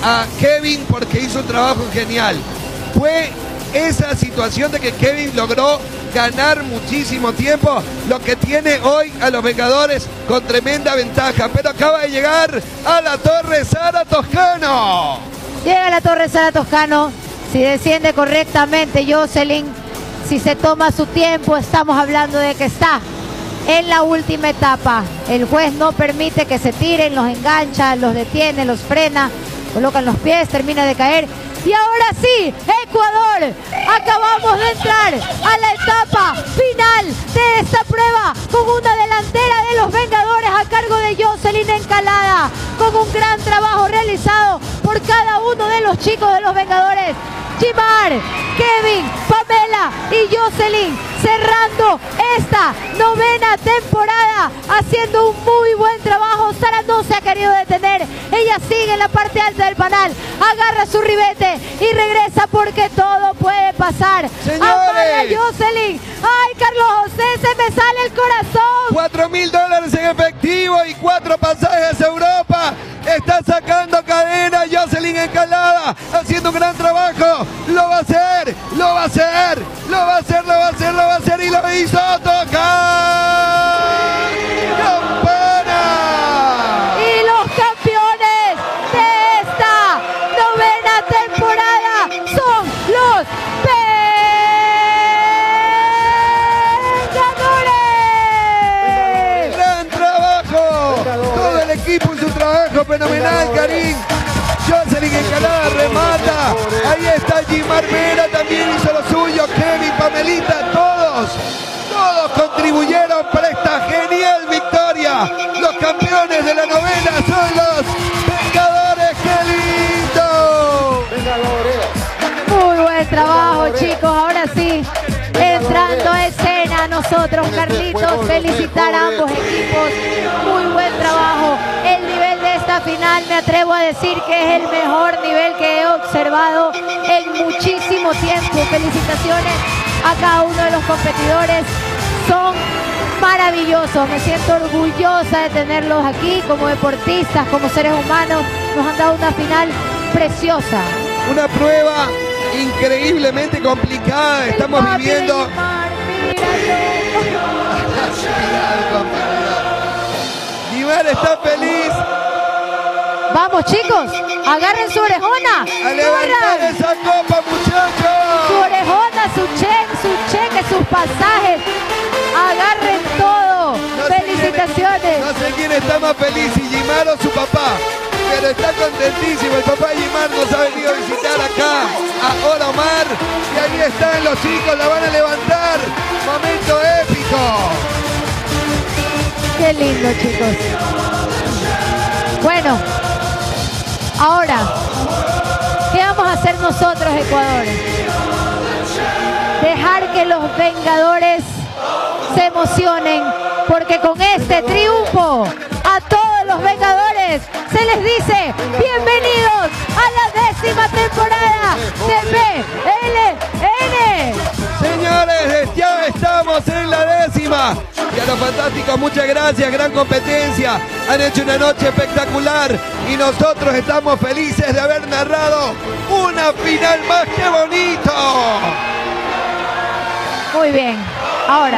a Kevin porque hizo un trabajo genial. Fue esa situación de que Kevin logró ganar muchísimo tiempo lo que tiene hoy a los Vengadores con tremenda ventaja. Pero acaba de llegar a la Torre Sara Toscano. Llega a la Torre Sara Toscano. Si desciende correctamente Jocelyn, si se toma su tiempo, estamos hablando de que está en la última etapa. El juez no permite que se tiren, los engancha, los detiene, los frena, colocan los pies, termina de caer. Y ahora sí, Ecuador, acabamos de entrar a la etapa final de esta prueba con una delantera de los Vengadores a cargo de Jocelyn Encalada, con un gran trabajo realizado por cada uno de los chicos de los Vengadores. Jimar, Kevin, Pamela y Jocelyn cerrando esta novena temporada, haciendo un muy buen trabajo. Sara no se ha querido detener, ella sigue en la parte alta del panal, agarra su ribete y regresa porque todo puede pasar. Señores, Jocelyn, ay Carlos José, se me sale el corazón. Cuatro mil dólares en efectivo y cuatro pasajes a Europa. Está sacando cadena Jocelyn Encalada, haciendo un gran trabajo. Lo va a hacer, lo va a hacer, lo va a hacer, lo va a hacer, lo va a hacer y lo hizo. Tocar campana. Y los campeones de esta novena temporada son los Vengadores. Gran trabajo. Todo el equipo hizo un trabajo fenomenal, Karim. Jocelyn Encalada remata. Ahí está Jimar Vera, también hizo lo suyo. Kevin, Pamelita, todos, todos contribuyeron para esta genial victoria. Los campeones de la novena son los Vengadores. ¡Qué lindo! Muy buen trabajo, chicos. Ahora sí, entrando a escena nosotros, Carlitos, felicitar a ambos equipos. Muy buen trabajo. El nivel de esta final me atrevo a decir que es el mejor nivel que he observado en muchísimo tiempo. Felicitaciones a cada uno de los competidores. Son maravillosos. Me siento orgullosa de tenerlos aquí como deportistas, como seres humanos. Nos han dado una final preciosa. Una prueba increíblemente complicada. Estamos El papi de viviendo. Jimar, míralo. Jimar está feliz. Vamos chicos, agarren su orejona. A levantar Corran. esa copa, Su muchachos. orejona, su cheque, su cheque, sus pasajes. Agarren todo. No sé Felicitaciones. quién- no sé quién está más feliz, si Jimar o su papá. Pero está contentísimo. El papá de Jimar nos ha venido a visitar acá a Hora Omar. Y ahí están los chicos, la van a levantar. Momento épico. Qué lindo, chicos. Bueno, ahora, ¿qué vamos a hacer nosotros, Ecuador? Dejar que los Vengadores se emocionen, porque con este triunfo a todos los Vengadores se les dice bienvenidos a la décima temporada de B L N. Señores, ya estamos en la décima. Y a los fantásticos, muchas gracias, gran competencia. Han hecho una noche espectacular y nosotros estamos felices de haber narrado una final más. ¡Qué bonito! Muy bien, ahora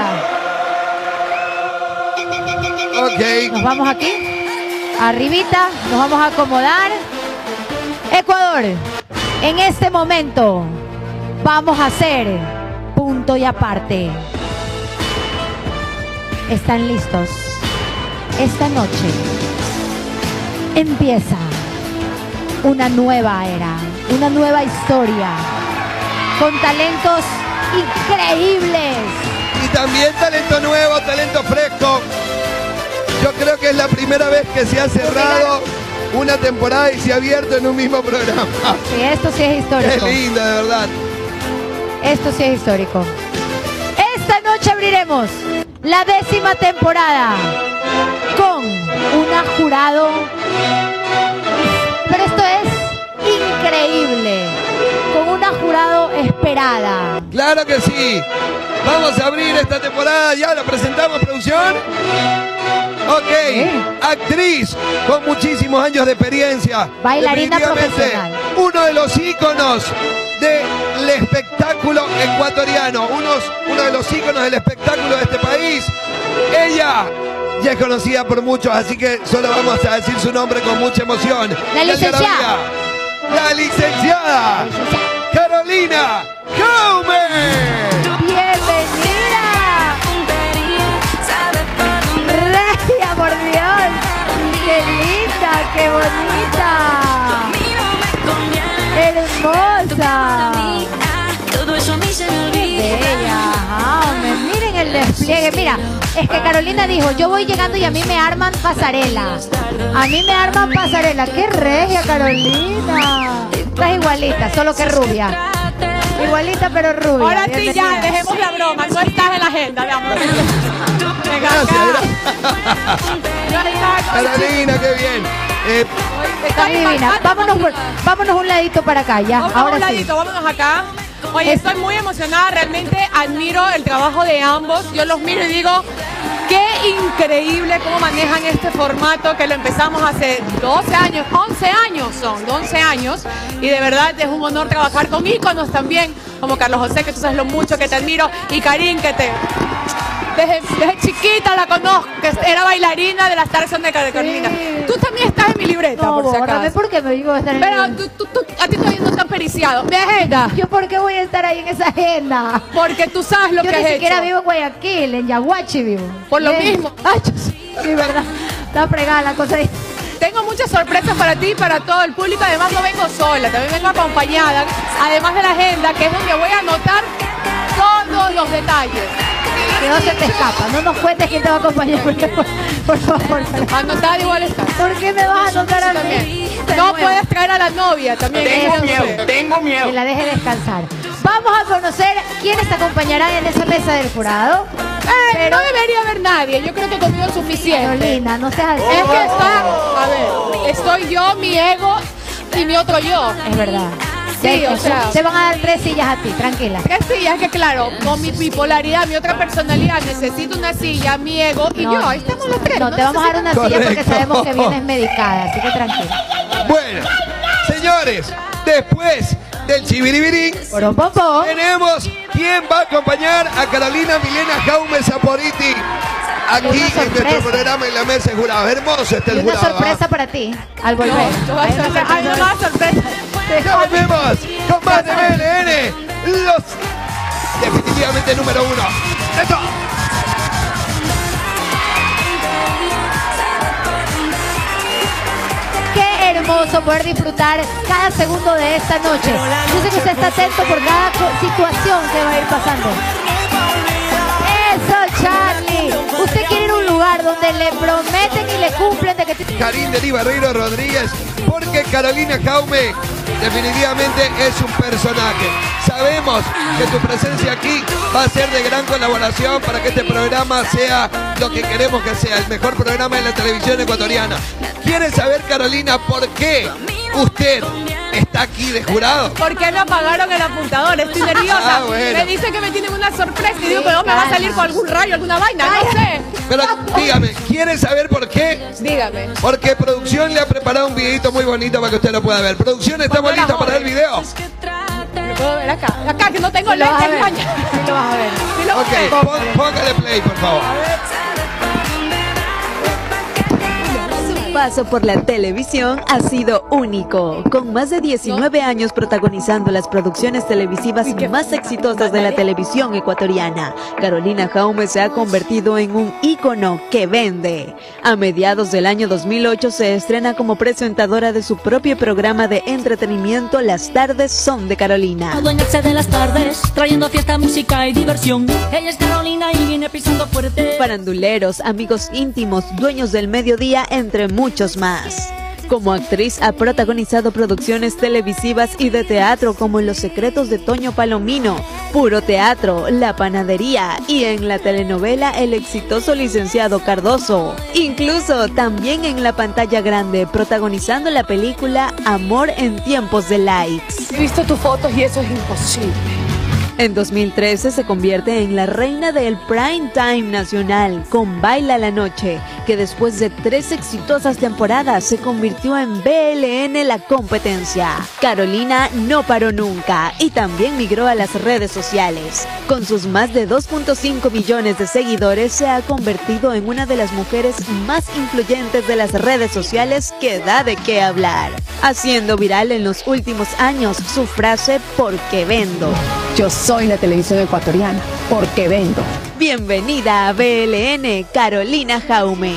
Ok. nos vamos aquí, arribita, nos vamos a acomodar. Ecuador, en este momento vamos a hacer punto y aparte. ¿Están listos? Esta noche empieza una nueva era, una nueva historia, con talentos increíbles. Y también talento nuevo, talento fresco. Yo creo que es la primera vez que se ha cerrado una temporada y se ha abierto en un mismo programa. Sí, esto sí es histórico. Qué lindo, de verdad. Esto sí es histórico. Esta noche abriremos la décima temporada con una jurado. Pero esto es increíble. Con una jurado esperada. Claro que sí. Vamos a abrir esta temporada, ya la presentamos, producción. Ok, actriz con muchísimos años de experiencia. Bailarina Definitivamente, profesional. uno de los íconos del espectáculo ecuatoriano, unos, uno de los íconos del espectáculo de este país. Ella ya es conocida por muchos, así que solo vamos a decir su nombre con mucha emoción. La licenciada. La licenciada Carolina Jaume. ¡Bienvenida! ¡Regia, por Dios! ¡Qué linda, qué bonita! ¡Hermosa! ¡Qué bella! Jaume! Miren el despliegue. Mira, es que Carolina dijo, yo voy llegando y a mí me arman pasarela. A mí me arman pasarela. ¡Qué regia, Carolina! Estás igualita, solo que rubia. Igualita pero rubia. Ahora sí, Bienvenida. ya, dejemos la broma. No estás en la agenda, de amor. Venga, acá. Carolina, qué bien. Eh, Está divina. Vámonos, por- vámonos un ladito para acá, ya. Vamos a Ahora un sí. ladito, vámonos acá. Oye, estoy muy emocionada, realmente admiro el trabajo de ambos. Yo los miro y digo, qué increíble cómo manejan este formato que lo empezamos hace doce años, once años son, once años. Y de verdad es un honor trabajar con íconos también, como Carlos José, que tú sabes lo mucho que te admiro, y Karin, que te... Desde, desde chiquita la conozco, que era bailarina de las tardes de Carolina. Tú también estás en mi libreta, No, por si bórrame acaso. porque me digo estar en Pero el- tú, tú, tú, a ti todavía no te han periciado. Mi agenda. ¿Yo por qué voy a estar ahí en esa agenda? Porque tú sabes lo Yo que ni has siquiera hecho. vivo en Guayaquil, en Yaguachi vivo. Por lo ¿Eh? mismo. Ay, yo sí, sí, verdad. Está fregada la cosa ahí. Tengo muchas sorpresas para ti y para todo el público. Además, no vengo sola, también vengo acompañada. Además de la agenda, que es donde voy a anotar todos los detalles. Que no se te escapa. No nos cuentes quién te va a acompañar. Por, por favor. Anotada igual está. ¿Por qué me vas a anotar a mí? También. De No nuevo. puedes traer a la novia también. Tengo Eso miedo, sé. tengo miedo. Que la deje descansar. Vamos a conocer quiénes te acompañarán en esa mesa del jurado. Eh, Pero- no debería haber nadie. Yo creo que conmigo es suficiente. Carolina, no seas así. Es que está, a ver, estoy yo, mi ego y mi otro yo. Es verdad. Sí, Te- o sea- te van a dar tres sillas a ti, tranquila. Tres sillas, que claro, con mi bipolaridad, mi otra personalidad, necesito una silla, mi ego y No. yo. Ahí estamos los tres. No, te vamos a dar una silla porque Correcto. sabemos que vienes medicada, así que tranquila. bueno, señores, después del chiviribirín, Por un popo. tenemos quién va a acompañar a Carolina Milena Jaume Saporiti aquí Una en nuestro sorpresa. programa en la mesa de jurado. Hermoso este Y el una jurado. sorpresa para ti, al volver. No, no va a Hay una sorpresa. Ay, no va a sorpresa. ¿ah? Ya volvemos con más de B L N, los definitivamente número uno. ¡Esto! Qué hermoso poder disfrutar cada segundo de esta noche. Yo sé que usted está atento por cada co- situación que va a ir pasando. Eso, Charlie. Usted quiere ir a un lugar donde le prometen y le cumplen de que... te- Karim Denis Barreiro Rodríguez, porque Carolina Jaume definitivamente es un personaje. Sabemos que tu presencia aquí va a ser de gran colaboración para que este programa sea lo que queremos que sea, el mejor programa de la televisión ecuatoriana. ¿Quieres saber, Carolina, por qué usted está aquí de jurado? ¿Por qué me apagaron el apuntador? Estoy nerviosa. Ah, bueno. Me dicen que me tienen una sorpresa y digo, pero me va a salir con algún rayo, alguna vaina, no sé. Pero dígame, ¿quiere saber por qué? Dígame. Porque producción le ha preparado un videito muy bonito para que usted lo pueda ver. Producción, ¿estamos Cuando era listos para el joven. video? ¿Lo puedo ver acá? Acá, que no tengo Sí lo vas a lentes, ver. maña. Sí lo vas a ver. Sí lo Ok, sé. pon- póngale play, por favor. Su paso por la televisión ha sido único, con más de diecinueve años protagonizando las producciones televisivas más exitosas de la televisión ecuatoriana. Carolina Jaume se ha convertido en un ícono que vende. A mediados del año dos mil ocho se estrena como presentadora de su propio programa de entretenimiento Las Tardes Son de Carolina. Adueñarse de las tardes, trayendo fiesta, música y diversión. Ella es Carolina y viene pisando fuerte. Faranduleros, amigos íntimos, dueños del mediodía, entre muchos más. Como actriz ha protagonizado producciones televisivas y de teatro como Los Secretos de Toño Palomino, Puro Teatro, La Panadería y en la telenovela El exitoso Licenciado Cardoso. Incluso también en la pantalla grande protagonizando la película Amor en tiempos de likes. He visto tus fotos y eso es imposible. En dos mil trece se convierte en la reina del prime time nacional con Baila la Noche, que después de tres exitosas temporadas se convirtió en B L N La Competencia. Carolina no paró nunca y también migró a las redes sociales. Con sus más de dos punto cinco millones de seguidores se ha convertido en una de las mujeres más influyentes de las redes sociales que da de qué hablar, haciendo viral en los últimos años su frase "porque vendo". Yo soy la televisión ecuatoriana, porque vendo. Bienvenida a B L N, Carolina Jaume.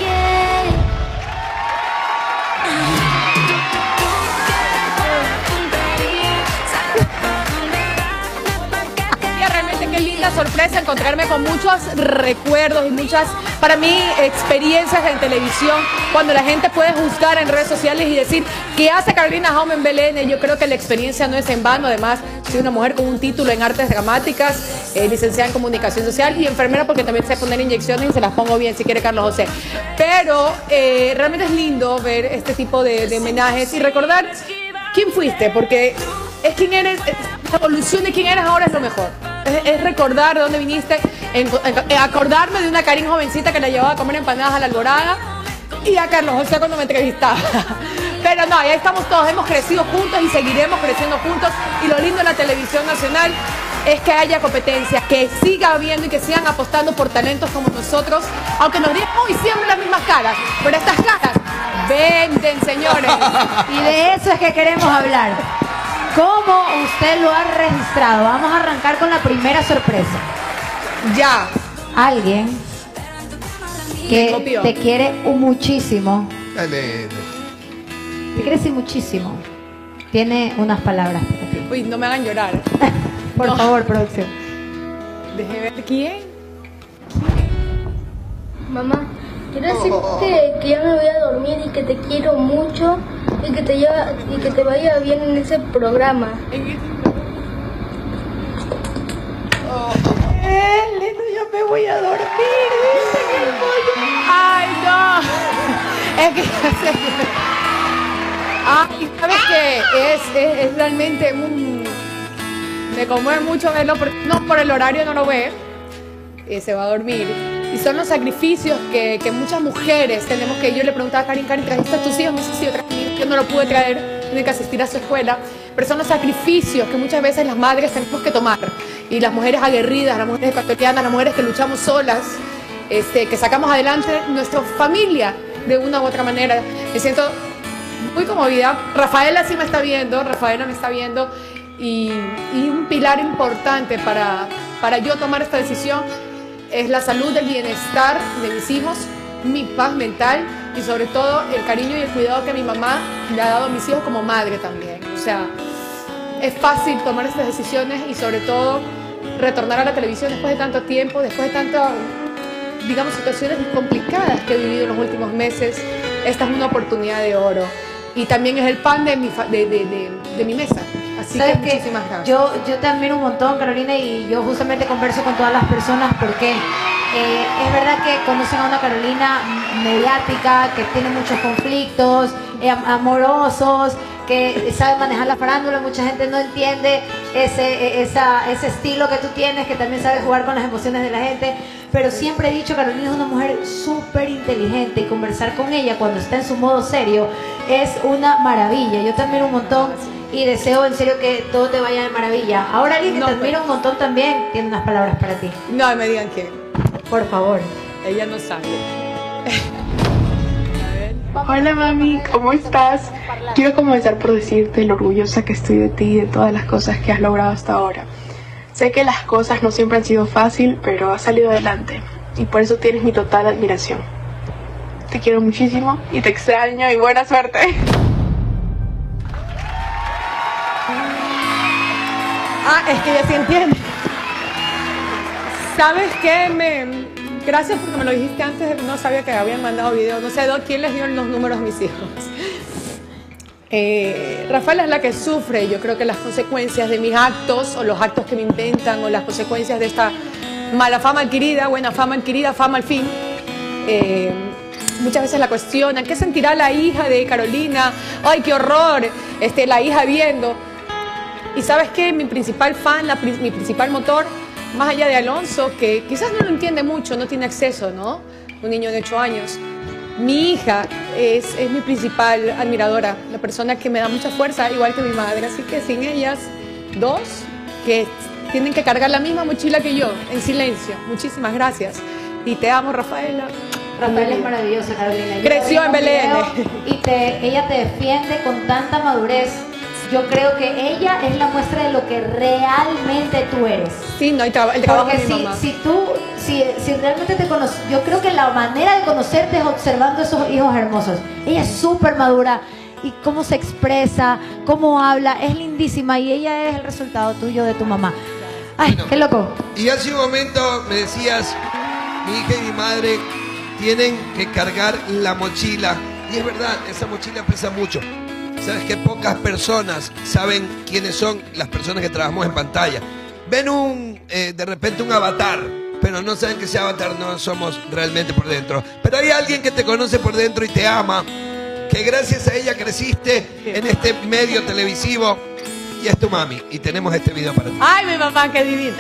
Realmente qué linda sorpresa encontrarme con muchos recuerdos y muchas, para mí, experiencias en televisión, cuando la gente puede juzgar en redes sociales y decir ¿qué hace Carolina Jaume en B L N? Yo creo que la experiencia no es en vano. Además, soy una mujer con un título en artes dramáticas, eh, licenciada en comunicación social y enfermera, porque también sé poner inyecciones y se las pongo bien si quiere Carlos José. Pero eh, realmente es lindo ver este tipo de, de homenajes y recordar quién fuiste, porque es quién eres, la evolución de quién eres ahora es lo mejor. Es, es recordar de dónde viniste, en, en, en acordarme de una Karin jovencita que la llevaba a comer empanadas a la Alborada y a Carlos José cuando me entrevistaba. Pero no, ya estamos todos, hemos crecido juntos y seguiremos creciendo juntos. Y lo lindo de la televisión nacional es que haya competencia, que siga habiendo y que sigan apostando por talentos como nosotros, aunque nos digan hoy siempre las mismas caras, pero estas caras venden, señores. Y de eso es que queremos hablar. ¿Cómo usted lo ha registrado? Vamos a arrancar con la primera sorpresa. Ya. Alguien que te quiere muchísimo. Dale. Te quiere decir muchísimo. Tiene unas palabras para ti. Uy, no me hagan llorar. Por no. favor, producción. Deje ver quién. Mamá, quiero decirte que ya me voy a dormir y que te quiero mucho y que te lleva, y que te vaya bien en ese programa. Oh. Lindo, yo me voy a dormir. Ay, no. Es que Ay, ¿sabes qué? Es, es, es realmente un... Me conmueve mucho verlo, porque no por el horario no lo ve, eh, se va a dormir. Y son los sacrificios que, que muchas mujeres tenemos que... Yo le preguntaba a Karin, Karin, ¿trajiste a tus hijos? Me dice, sí, yo traje a mi hijo. Yo no lo pude traer, tuve que asistir a su escuela. Pero son los sacrificios que muchas veces las madres tenemos que tomar. Y las mujeres aguerridas, las mujeres ecuatorianas, las mujeres que luchamos solas, este, que sacamos adelante nuestra familia de una u otra manera. Me siento muy conmovida. Rafaela sí me está viendo, Rafaela me está viendo. Y, y un pilar importante para, para yo tomar esta decisión es la salud, el bienestar de mis hijos, mi paz mental y sobre todo el cariño y el cuidado que mi mamá le ha dado a mis hijos como madre también. O sea, es fácil tomar estas decisiones y sobre todo retornar a la televisión después de tanto tiempo, después de tantas, digamos, situaciones complicadas que he vivido en los últimos meses. Esta es una oportunidad de oro y también es el pan de mi, de, de, de, de mi mesa. Así que muchísimas gracias. Yo, yo te admiro un montón, Carolina, y yo justamente converso con todas las personas porque eh, es verdad que conocen a una Carolina mediática, que tiene muchos conflictos, eh, amorosos, que sabe manejar la farándula. Mucha gente no entiende ese, esa, ese estilo que tú tienes, que también sabe jugar con las emociones de la gente. Pero siempre he dicho, Carolina es una mujer súper inteligente y conversar con ella cuando está en su modo serio es una maravilla. Yo te admiro un montón y deseo en serio que todo te vaya de maravilla. Ahora alguien que no, te admira un montón también tiene unas palabras para ti. No me digan quién. Por favor. Ella no sabe. Hola mami, ¿cómo estás? Quiero comenzar por decirte lo orgullosa que estoy de ti y de todas las cosas que has logrado hasta ahora. Sé que las cosas no siempre han sido fácil, pero has salido adelante y por eso tienes mi total admiración. Te quiero muchísimo y te extraño y buena suerte. Ah, es que ya sí entiende. ¿Sabes qué? Me... Gracias porque me lo dijiste antes, no sabía que habían mandado videos. No sé quién les dio los números a mis hijos. Eh, Rafaela es la que sufre, yo creo que las consecuencias de mis actos, o los actos que me inventan, o las consecuencias de esta mala fama adquirida, buena fama adquirida, fama al fin. Eh, muchas veces la cuestionan, ¿qué sentirá la hija de Carolina? ¡Ay, qué horror! Este, la hija viendo. Y ¿sabes qué? Mi principal fan, la, mi principal motor, más allá de Alonso, que quizás no lo entiende mucho, no tiene acceso, ¿no? Un niño de ocho años. Mi hija es, es mi principal admiradora, la persona que me da mucha fuerza, igual que mi madre. Así que sin ellas, dos, que tienen que cargar la misma mochila que yo, en silencio. Muchísimas gracias. Y te amo, Rafaela. Rafaela es maravillosa, Carolina. Yo creció en Belén. Y te, ella te defiende con tanta madurez. Yo creo que ella es la muestra de lo que realmente tú eres. Sí, no hay traba el trabajo Porque de mi si, mamá. si tú, si, si realmente te conoces, yo creo que la manera de conocerte es observando esos hijos hermosos. Ella es súper madura y cómo se expresa, cómo habla, es lindísima y ella es el resultado tuyo de tu mamá. Ay, bueno, qué loco. Y hace un momento me decías, mi hija y mi madre tienen que cargar la mochila. Y es verdad, esa mochila pesa mucho. Sabes que pocas personas saben quiénes son las personas que trabajamos en pantalla. Ven un, eh, de repente un avatar, pero no saben que ese avatar no somos realmente por dentro. Pero hay alguien que te conoce por dentro y te ama, que gracias a ella creciste en este medio televisivo y es tu mami. Y tenemos este video para ti. Ay, mi mamá, qué divina.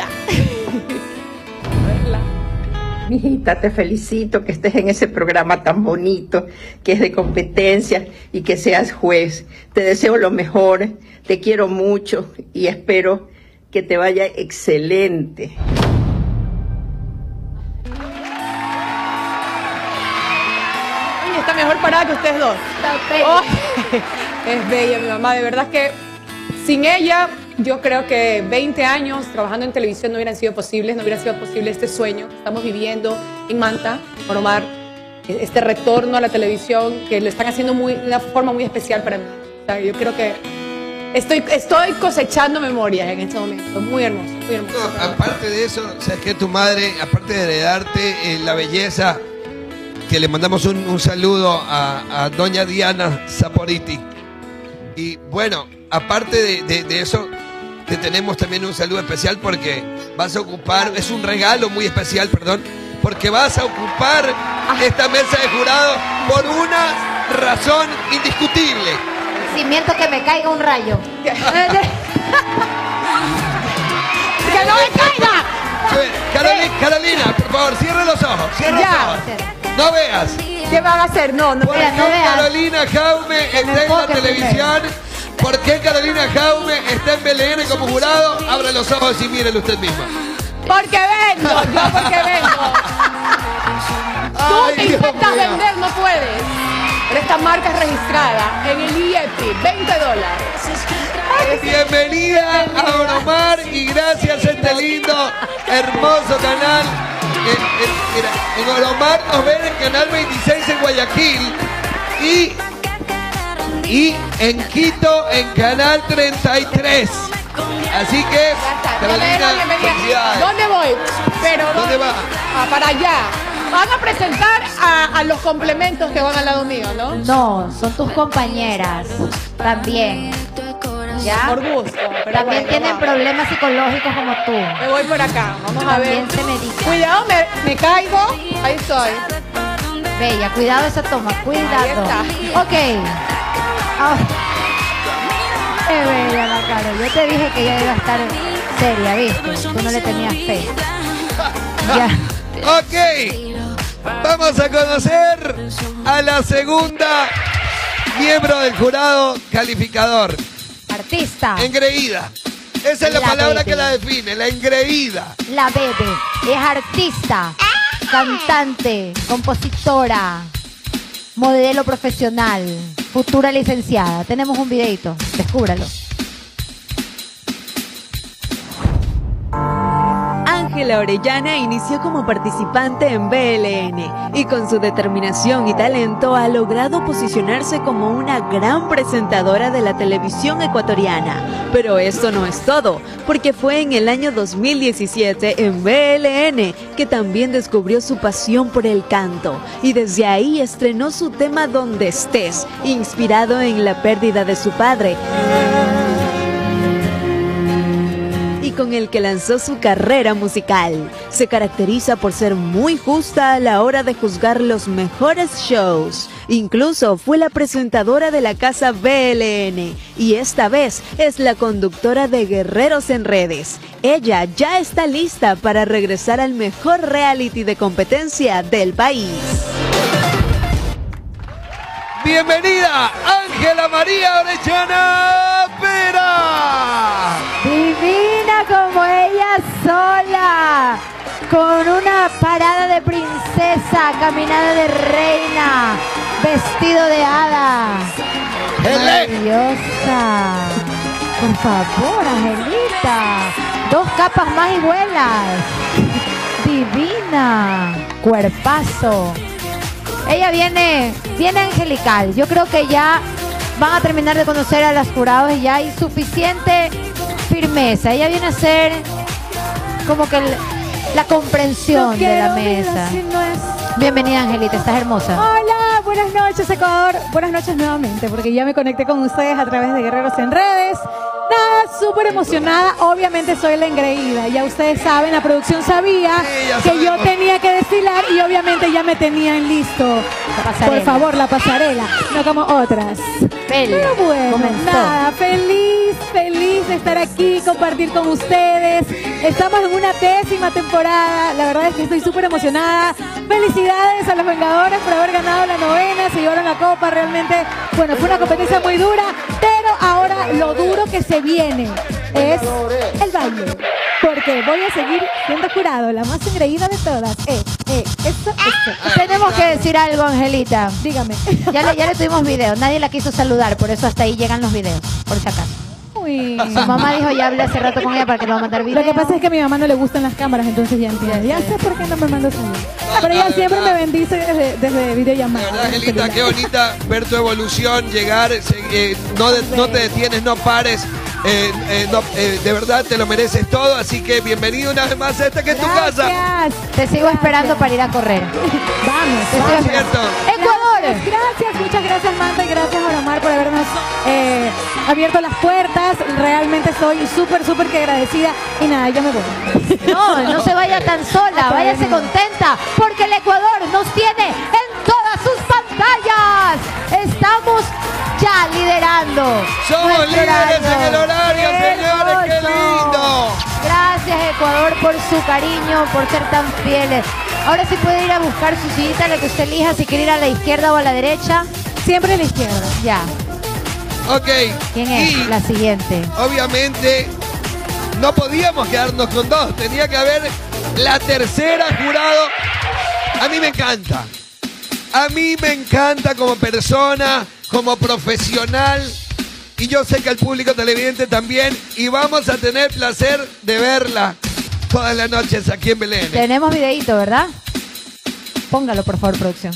Mijita, te felicito que estés en ese programa tan bonito, que es de competencia y que seas juez. Te deseo lo mejor, te quiero mucho y espero que te vaya excelente. Oye, está mejor parada que ustedes dos. Oh, es bella mi mamá, de verdad que sin ella... Yo creo que veinte años trabajando en televisión no hubieran sido posibles, no hubiera sido posible este sueño que estamos viviendo en Manta, en Oromar, este retorno a la televisión que lo están haciendo muy, de una forma muy especial para mí. O sea, yo creo que estoy, estoy cosechando memorias en este momento, muy hermoso, muy hermoso. No, aparte de eso, sabes que tu madre, aparte de heredarte eh, la belleza, que le mandamos un, un saludo a, a doña Diana Saporiti. Y bueno, aparte de, de, de eso, te tenemos también un saludo especial porque vas a ocupar, es un regalo muy especial, perdón, porque vas a ocupar esta mesa de jurado por una razón indiscutible. Si miento que me caiga un rayo. ¡Que no me caiga! Carolina, Carolina, por favor, cierre los ojos, cierre Ya. los ojos. No veas. ¿Qué van a hacer? No, no. ¿Por qué no veas. Carolina Jaume está en la enfoque televisión? ¿Por qué Carolina Jaume está en B L N como jurado? Abra los ojos y mírelo usted misma. Porque vendo, yo porque vendo. Tú Ay, que Dios intentas mío. vender no puedes. Pero esta marca es registrada en el I E P I, veinte dólares. Bienvenida a Oromar y gracias a este lindo, hermoso canal. En, en, mira, en Oromar nos ven en Canal veintiséis en Guayaquil y, y en Quito en Canal treinta y tres. Así que, Carolina, felicidades. ¿Dónde voy? Pero ¿Dónde va? Ah, para allá. Van a presentar a, a los complementos que van al lado mío, ¿no? No, son tus compañeras. También. ¿Ya? Por gusto. Pero También bueno, tienen vamos. problemas psicológicos como tú. Me voy por acá. Vamos a ver. También se medica. Cuidado, me, me caigo. Ahí estoy. Bella, cuidado esa toma, cuidado. Ahí está. Ok. Ah, qué bella la cara. Yo te dije que ella iba a estar seria, ¿viste? Tú no le tenías fe. Ya. Ok, vamos a conocer a la segunda miembro del jurado calificador. Artista. Engreída. Esa es la, La palabra bebe. que la define, la engreída. La bebe. Es artista, cantante, compositora, modelo profesional, futura licenciada. Tenemos un videito. Descúbralo. Ángela Orellana inició como participante en B L N y con su determinación y talento ha logrado posicionarse como una gran presentadora de la televisión ecuatoriana. Pero esto no es todo, porque fue en el año dos mil diecisiete en B L N que también descubrió su pasión por el canto y desde ahí estrenó su tema Donde Estés, inspirado en la pérdida de su padre, con el que lanzó su carrera musical. Se caracteriza por ser muy justa a la hora de juzgar los mejores shows. Incluso fue la presentadora de la casa B L N y esta vez es la conductora de Guerreros en Redes. Ella ya está lista para regresar al mejor reality de competencia del país. Bienvenida, Ángela María Orellana Vera. Divina como ella sola, con una parada de princesa, caminada de reina, vestido de hada. Maravillosa. Por favor, Angelita. Dos capas más y vuelas. Divina. Cuerpazo. Ella viene, viene angelical. Yo creo que ya van a terminar de conocer a los jurados y ya hay suficiente firmeza. Ella viene a ser como que el, la comprensión de la mesa. Si no es... Bienvenida, Angelita, estás hermosa. Hola, buenas noches, Ecuador. Buenas noches nuevamente, porque ya me conecté con ustedes a través de Guerreros en Redes. Nada, súper emocionada. Obviamente soy la engreída. Ya ustedes saben, la producción sabía sí, que yo tenía que desfilar y obviamente ya me tenían listo. Por favor, la pasarela, no como otras. Pero bueno, comenzó. Nada, feliz, feliz de estar aquí, compartir con ustedes. Estamos en una décima temporada. La verdad es que estoy súper emocionada. Felicidades a los Vengadores por haber ganado la novena. Se llevaron la copa. Realmente, bueno, fue una competencia muy dura. Pero ahora lo duro que se viene es el baile. Porque voy a seguir siendo jurado, la más engreída de todas. Eh, eh, esto, esto. Tenemos que decir algo, Angelita. Dígame. Ya le, ya le tuvimos video. Nadie la quiso saludar, por eso hasta ahí llegan los videos, por si acaso. Uy. Su mamá dijo, ya hablé hace rato con ella para que le va a mandar video. Lo que pasa es que a mi mamá no le gustan las cámaras, entonces ya entiendo. Ya sé por qué no me manda saludos. No, pero ella siempre me bendice desde, desde videollamada. La verdad, Angelita, qué bonita ver tu evolución, llegar, eh, no, de, no te detienes, no pares. Eh, eh, no, eh, de verdad te lo mereces todo, así que bienvenido una vez más a esta que es tu casa. Te sigo esperando para ir a correr. Vamos, te es cierto. Ecuador. Gracias, muchas gracias, Manta, y gracias a Omar por habernos eh, abierto las puertas. Realmente estoy súper, súper que agradecida. Y nada, yo me voy. No, no se vaya tan sola, váyase contenta, porque el Ecuador nos tiene en todas sus pantallas. Estamos ya liderando. Somos líderes horario. en el horario, ¡Qué señores, qué lindo. Gracias, Ecuador, por su cariño, por ser tan fieles. Ahora sí puede ir a buscar su sillita, la que usted elija, si quiere ir a la izquierda o a la derecha. Siempre a la izquierda. Ya. Ok. ¿Quién es? Y, la siguiente. Obviamente, no podíamos quedarnos con dos. Tenía que haber la tercera jurado. A mí me encanta. A mí me encanta como persona, como profesional. Y yo sé que el público televidente también. Y vamos a tener placer de verla todas las noches aquí en Belén. Tenemos videíto, ¿verdad? Póngalo, por favor, producción.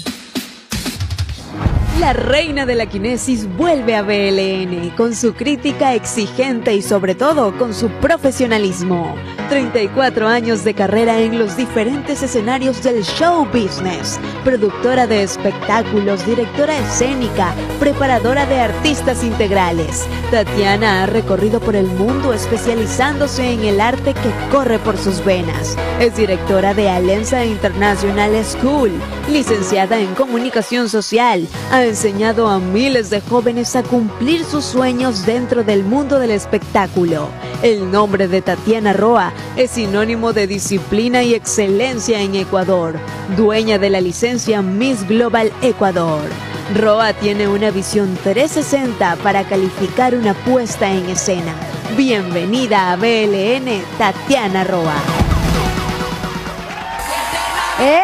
La reina de la Kinesis vuelve a B L N con su crítica exigente y sobre todo con su profesionalismo. treinta y cuatro años de carrera en los diferentes escenarios del show business. Productora de espectáculos, directora escénica, preparadora de artistas integrales. Tatiana ha recorrido por el mundo especializándose en el arte que corre por sus venas. Es directora de Alenza International School, licenciada en comunicación social. Ha enseñado a miles de jóvenes a cumplir sus sueños dentro del mundo del espectáculo. El nombre de Tatiana Roa es sinónimo de disciplina y excelencia en Ecuador, dueña de la licencia Miss Global Ecuador. Roa tiene una visión trescientos sesenta para calificar una puesta en escena. Bienvenida a B L N, Tatiana Roa. ¿Eh?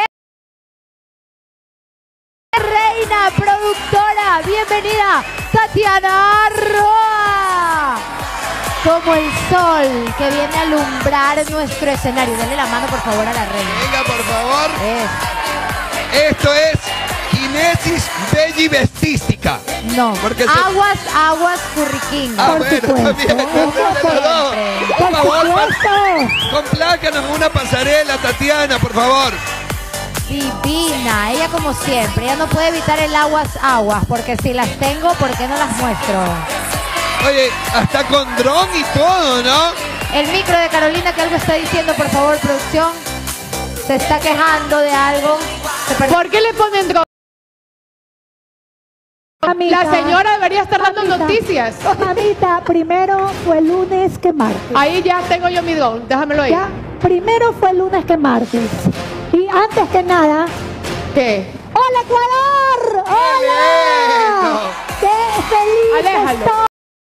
Reina, productora, bienvenida, Tatiana Roa. Como el sol que viene a alumbrar nuestro escenario. Dale la mano, por favor, a la reina. Venga, por favor. Es. Esto es Kinesis Belli-Vestística. No, porque aguas, se... aguas, curriquín. Ah, por bueno, supuesto. Bien, por, por favor, complácanos en una pasarela, Tatiana, por favor. Divina, ella como siempre. Ella no puede evitar el aguas, aguas, porque si las tengo, ¿por qué no las muestro? Oye, hasta con dron y todo, ¿no? El micro de Carolina que algo está diciendo, por favor, producción. Se está quejando de algo. ¿Por qué le ponen dron? La señora debería estar dando noticias. Mamita, primero fue lunes que martes. Ahí ya tengo yo mi don, déjamelo ahí. Ya, primero fue lunes que martes. Y antes que nada... ¿Qué? ¡Hola, Ecuador! ¡Hola! ¡Qué feliz Aléjalo. estoy!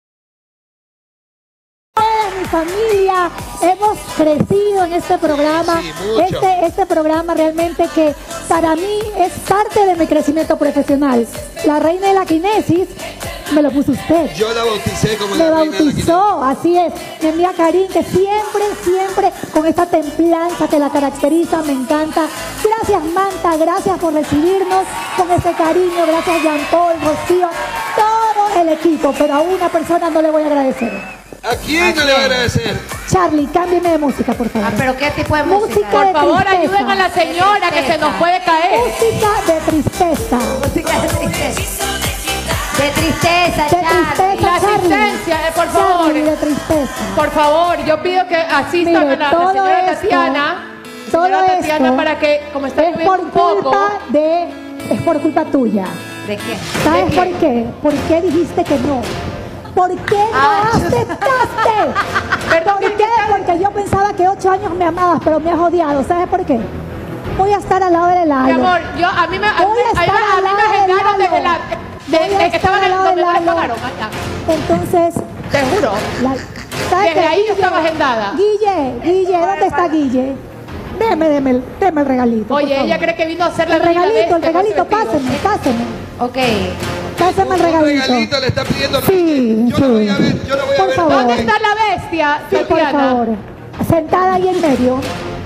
Toda mi familia hemos crecido en este programa. Sí, mucho. este, este programa realmente que para mí es parte de mi crecimiento profesional. La reina de la kinesis me lo puso usted. Yo la bauticé como Me la reina de la bautizó, así es. Mi amiga Karin, que siempre, siempre con esta templanza que la caracteriza, me encanta. Gracias, Manta, gracias por recibirnos con ese cariño. Gracias, Jean Paul, Rocío, todo el equipo. Pero a una persona no le voy a agradecer. ¿A quién no le va a agradecer? Charlie, cámbiame de música, por favor. Ah, ¿pero qué tipo de música? música? Por de favor, tristeza. ayuden a la señora que se nos puede caer. Música de tristeza. Música de tristeza. De tristeza, De Charlie. tristeza, La Charlie. asistencia, eh, por favor. Charlie, de tristeza. Por favor, yo pido que asistan Mire, a la, la todo señora esto- Tatiana. Todo Señora Tatiana, esto para que, como está es lloviendo por un poco. culpa de... Es por culpa tuya. ¿De qué? ¿Sabes ¿De por qué? qué? ¿Por qué dijiste que no? ¿Por qué no Ah. aceptaste? Perdón, ¿Por qué? Porque yo pensaba que ocho años me amabas, pero me has odiado. ¿Sabes por qué? Voy a estar al lado del Mi Lalo. amor, yo a mí me, a mí, Voy a a mí estar me- a al mí me lado de agendaron Lalo. desde la... Voy a De, de que estar estaban al en lado donde de me Lalo. pagaron. allá. Entonces, Te juro. la- ¿sabes Desde qué, ahí yo Guille? estaba agendada. Guille, Guille, ¿dónde está Guille? Deme, deme, el- deme el regalito. por Oye, favor. ella cree que vino a hacer la El reina regalito, bestia el con regalito, ese vestido. páseme, páseme. Ok. Páseme el Un regalito. regalito le está pidiendo. Sí, Yo lo voy a sí. ver, yo lo voy a Por ver. favor. ¿Dónde está la bestia, Sí, por Tatiana? favor. Sentada ahí en medio.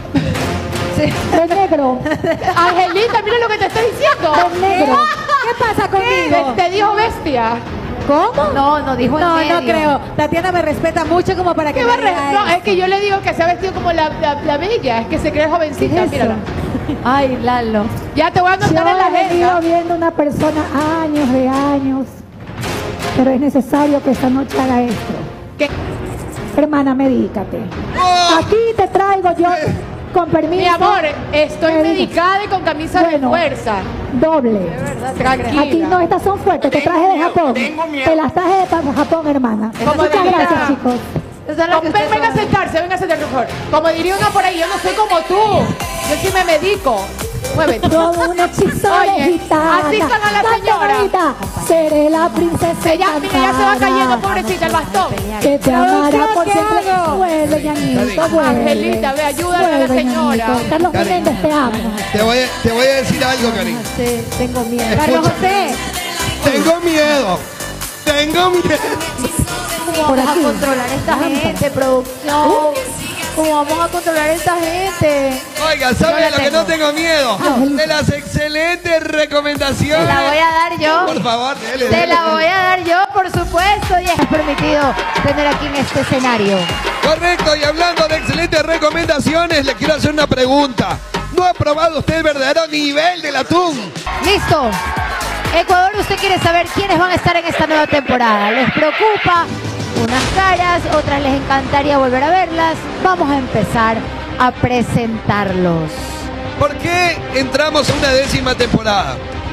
De negro. Angelita, mira lo que te estoy diciendo. De negro. ¿Qué pasa conmigo? Te, te dijo bestia. ¿Cómo? No, no dijo No, en no medio. creo. Tatiana me respeta mucho como para que ¿Qué me barre? diga No, eso. es que yo le digo que se ha vestido como la, la, la bella, es que se cree jovencita, ¿Qué es mírala. eso? Ay, Lalo. Ya te voy a anotar Yo en la he venido agenda. viendo una persona años de años, pero es necesario que esta noche haga esto. ¿Qué? Hermana, medícate. ¡Oh! Aquí te traigo yo, con permiso. Mi amor, estoy Medícate. medicada y con camisa Bueno. de fuerza. Doble. Tranquila. Aquí no, estas son fuertes, te traje de Japón. Te las traje de pa- Japón, hermana. Como Muchas diría- gracias, chicos. Esa es la que Ven, usted venga a sabe. sentarse, venga a sentarse, por favor. Como diría uno por ahí, yo no soy como tú. Yo sí me medico. Muévete. Como un hechizo Oye, de gitana. asistan a la Canta, señora. bonita. Seré la princesa Ella, mira, ya se va encantada, cayendo, pobrecita, el bastón. que te amará por ¿qué siempre. hago? Vuelve, Ñanito, vuelve. Angelita, ve, ayúdale a la Vuelve, señora. Ñanito. Carlos Karen. Menéndez, te amo. Te voy, a, te voy a decir algo, Karin. Sí, tengo miedo. Escucha. Carlos José. Tengo miedo. Tengo miedo. ¿Cómo Por vamos aquí. a controlar esta Vamos. gente, producción? ¿Cómo vamos a controlar a esta gente? Oiga, Yo ¿saben la lo que tengo. no tengo miedo? Angelita. De las excelentes recomendaciones. Te la voy a dar yo. Por favor, dele, Te dele. la voy a dar yo, por supuesto, y es permitido tener aquí en este escenario. Correcto, y hablando de excelentes recomendaciones, le quiero hacer una pregunta. ¿No ha probado usted el verdadero nivel del atún? Listo. Ecuador, usted quiere saber quiénes van a estar en esta nueva temporada. ¿Les preocupa? Unas caras, otras les encantaría volver a verlas. Vamos a empezar a presentarlos. ¿Por qué entramos a una décima temporada?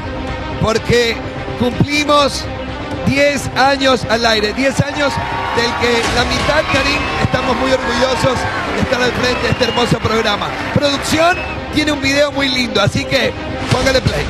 Porque cumplimos diez años al aire, diez años del que la mitad, Karim, estamos muy orgullosos de estar al frente de este hermoso programa. Producción tiene un video muy lindo, así que póngale play.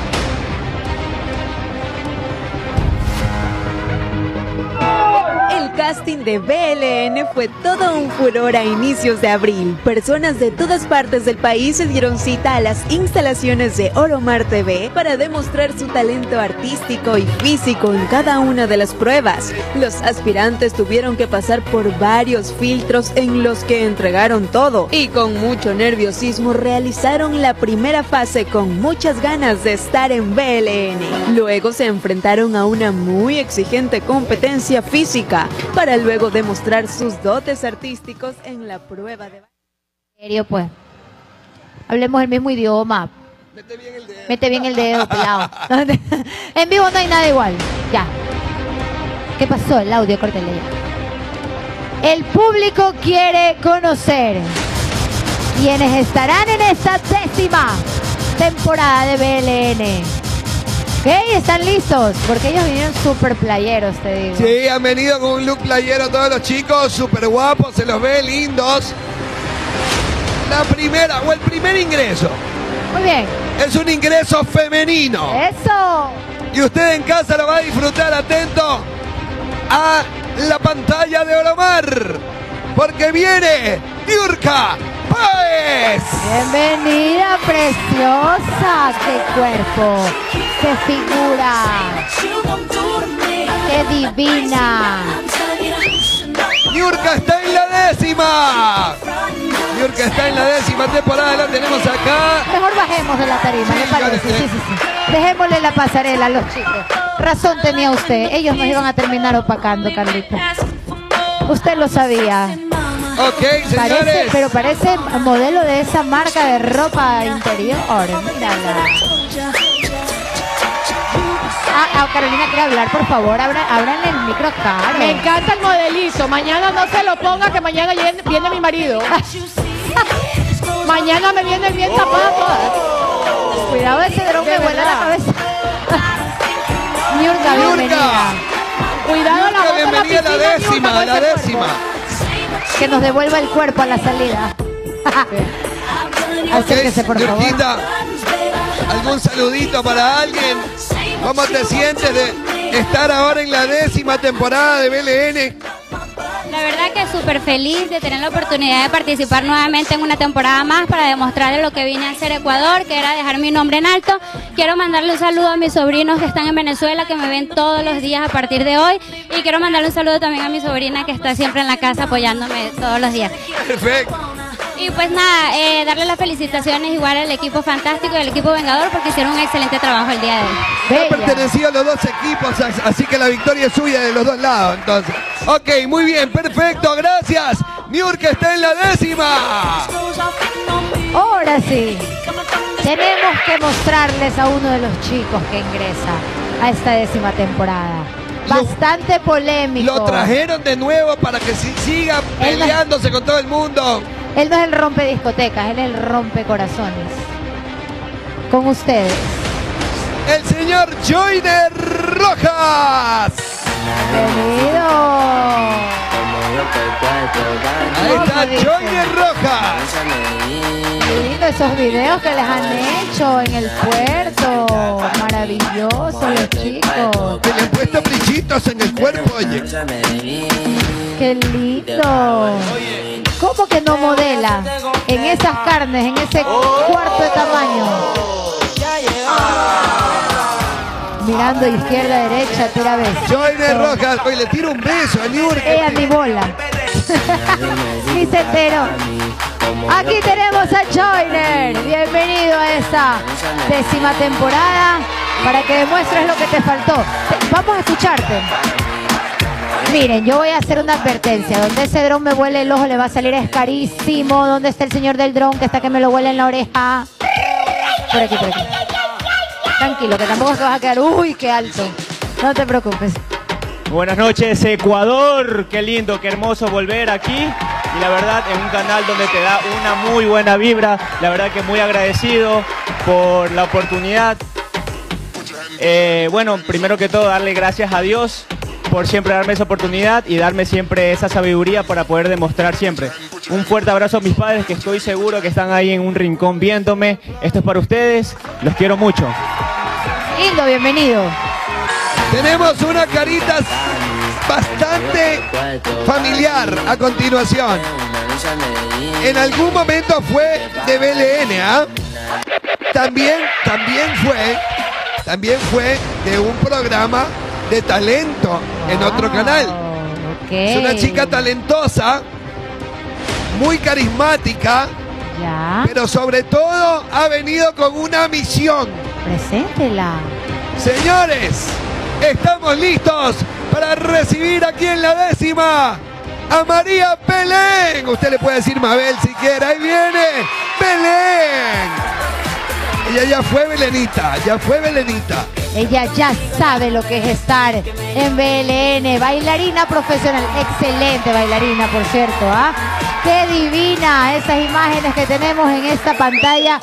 El casting de B L N fue todo un furor a inicios de abril. Personas de todas partes del país se dieron cita a las instalaciones de Oromar T V para demostrar su talento artístico y físico en cada una de las pruebas. Los aspirantes tuvieron que pasar por varios filtros en los que entregaron todo y con mucho nerviosismo realizaron la primera fase con muchas ganas de estar en B L N. Luego se enfrentaron a una muy exigente competencia física para luego demostrar sus dotes artísticos en la prueba de... En serio, pues. Hablemos el mismo idioma. Mete bien el dedo. Mete bien el dedo, pelado. En vivo no hay nada igual. Ya. ¿Qué pasó? El audio, córtale ya. El público quiere conocer quiénes estarán en esta décima temporada de B L N. Ok, están listos, porque ellos vinieron súper playeros, te digo. Sí, han venido con un look playero todos los chicos, súper guapos, se los ve lindos. La primera, o el primer ingreso. Muy bien. Es un ingreso femenino. ¡Eso! Y usted en casa lo va a disfrutar, atento a la pantalla de Oromar, porque viene Niurka Páez. Bienvenida, preciosa. ¡Qué cuerpo! ¡Qué figura! ¡Qué divina! Niurka está en la décima. Niurka está en la décima temporada, la tenemos acá. Mejor bajemos de la tarima, ¿le parece? Sí, sí, sí. Dejémosle la pasarela a los chicos. Razón tenía usted. Ellos nos iban a terminar opacando, Carlito. Usted lo sabía. Ok, señores. Parece, pero parece modelo de esa marca de ropa interior. Mírala. Ah, ah, Carolina quiere hablar, por favor. Abra, ábranle el micro, Caro. Me encanta el modelito. Mañana no se lo ponga, que mañana viene, viene mi marido. Mañana me viene bien tapado. Cuidado ese dron que vuela la cabeza. Niurka, bienvenida. Cuidado la boca, bienvenida a la décima, la décima. Que nos devuelva el cuerpo a la salida. Acérquese, por favor. Niurquita, ¿algún saludito para alguien? ¿Cómo te sientes de estar ahora en la décima temporada de B L N? La verdad que súper feliz de tener la oportunidad de participar nuevamente en una temporada más para demostrarle lo que vine a hacer Ecuador, que era dejar mi nombre en alto. Quiero mandarle un saludo a mis sobrinos que están en Venezuela, que me ven todos los días a partir de hoy. Y quiero mandarle un saludo también a mi sobrina que está siempre en la casa apoyándome todos los días. Perfecto. Y pues nada, eh, darle las felicitaciones igual al equipo fantástico y al equipo vengador porque hicieron un excelente trabajo el día de hoy. Ha pertenecido a los dos equipos, así que la victoria es suya de los dos lados, entonces. Ok, muy bien, perfecto, gracias. Niurka está en la décima. Ahora sí, tenemos que mostrarles a uno de los chicos que ingresa a esta décima temporada. Bastante polémico. Lo trajeron de nuevo para que siga peleándose con todo el mundo. Él no es el rompe discotecas, él es el rompe corazones. Con ustedes, el señor Joiner Rojas. Bienvenido. Ahí está Joiner Rojas. Qué lindo esos videos que les han hecho en el puerto. Maravilloso los chicos. Que le han puesto brillitos en el cuerpo, oye. Qué lindo. ¿Cómo que no modela en esas carnes, en ese cuarto de tamaño? Mirando izquierda, derecha, tira beso. Joiner Rojas, hoy le tiro un beso a Niurka. Ella ni bola. Ni se enteró. Aquí tenemos a Joiner. Bienvenido a esta décima temporada para que demuestres lo que te faltó. Vamos a escucharte. Miren, yo voy a hacer una advertencia. Donde ese dron me huele el ojo le va a salir, es carísimo. ¿Dónde está el señor del dron que está que me lo huele en la oreja? Por aquí, por aquí. Tranquilo, que tampoco te vas a quedar. Uy, qué alto. No te preocupes. Buenas noches, Ecuador. Qué lindo, qué hermoso volver aquí. Y la verdad, en un canal donde te da una muy buena vibra. La verdad que muy agradecido por la oportunidad. Eh, bueno, primero que todo, darle gracias a Dios por siempre darme esa oportunidad y darme siempre esa sabiduría para poder demostrar siempre. Un fuerte abrazo a mis padres, que estoy seguro que están ahí en un rincón viéndome. Esto es para ustedes, los quiero mucho. Lindo, bienvenido. Tenemos una carita bastante familiar a continuación. En algún momento fue de B L N, ¿ah? También, también fue, también fue de un programa de talento en otro canal. Okay. Es una chica talentosa, muy carismática, ya. Pero sobre todo ha venido con una misión. Preséntela. Señores, estamos listos para recibir aquí en la décima a María Belén. Usted le puede decir Mabel si quiere. Ahí viene Belén. Ella ya fue Belenita, ya fue Belenita. Ella ya sabe lo que es estar en B L N, bailarina profesional, excelente bailarina, por cierto, ¿ah? Qué divina esas imágenes que tenemos en esta pantalla.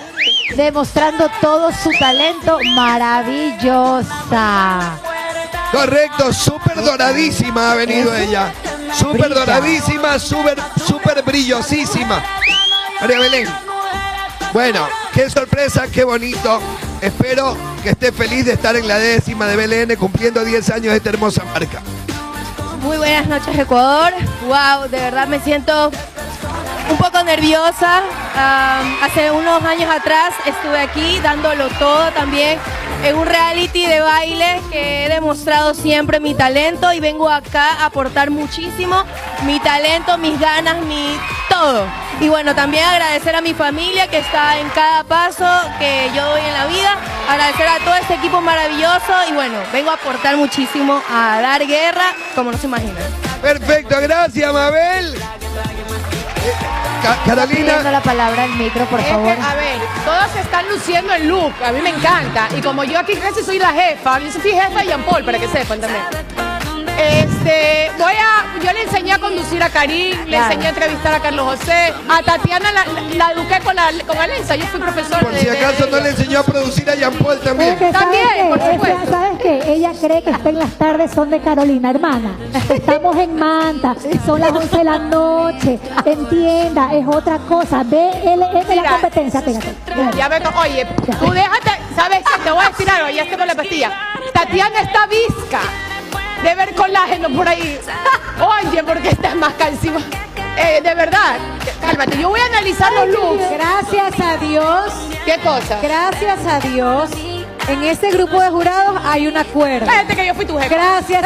demostrando todo su talento. Maravillosa. Correcto, súper doradísima ha venido ella. Súper doradísima, súper, súper brillosísima. María Belén. Bueno, qué sorpresa, qué bonito. Espero que esté feliz de estar en la décima de B L N cumpliendo diez años de esta hermosa marca. Muy buenas noches, Ecuador. Wow, de verdad me siento un poco nerviosa. Um, hace unos años atrás estuve aquí dándolo todo también en un reality de baile que he demostrado siempre mi talento y vengo acá a aportar muchísimo mi talento, mis ganas, mi todo. Y bueno, también agradecer a mi familia que está en cada paso que yo doy en la vida, agradecer a todo este equipo maravilloso y bueno, vengo a aportar muchísimo, a dar guerra, como no se imaginan. Perfecto, gracias, Mabel. Ca Carolina. Pidiendo la palabra al micro, por Es favor. que, a ver, todos están luciendo el look, a mí me encanta. Y como yo aquí casi soy la jefa, yo soy jefa de Jean Paul, para que sepan también. Este, voy a, yo le enseñé a conducir a Karim, le Claro. enseñé a entrevistar a Carlos José, a Tatiana la, la, la eduqué con, la, con Alexa, yo fui profesora. Por si de- de- acaso de no ella. le enseñó a producir a Jean Paul también. Es que, ¿sabes También, qué? por Es que, supuesto. ¿sabes qué? Ella cree que está en las tardes son de Carolina, hermana. Estamos en Manta, son las once de la noche. Entienda, es otra cosa. B L N la Mira, competencia, fíjate. Ya me to- oye, tú déjate, ¿sabes qué? Te voy a decir algo, ya estoy con la pastilla. Tatiana está visca de ver colágeno por ahí. Oye, porque estás más calcio. Eh, de verdad, cálmate, yo voy a analizar los looks. Gracias a Dios. ¿Qué cosa? Gracias a Dios. En este grupo de jurados hay un acuerdo. Cállate que yo fui tu jefa. Gracias.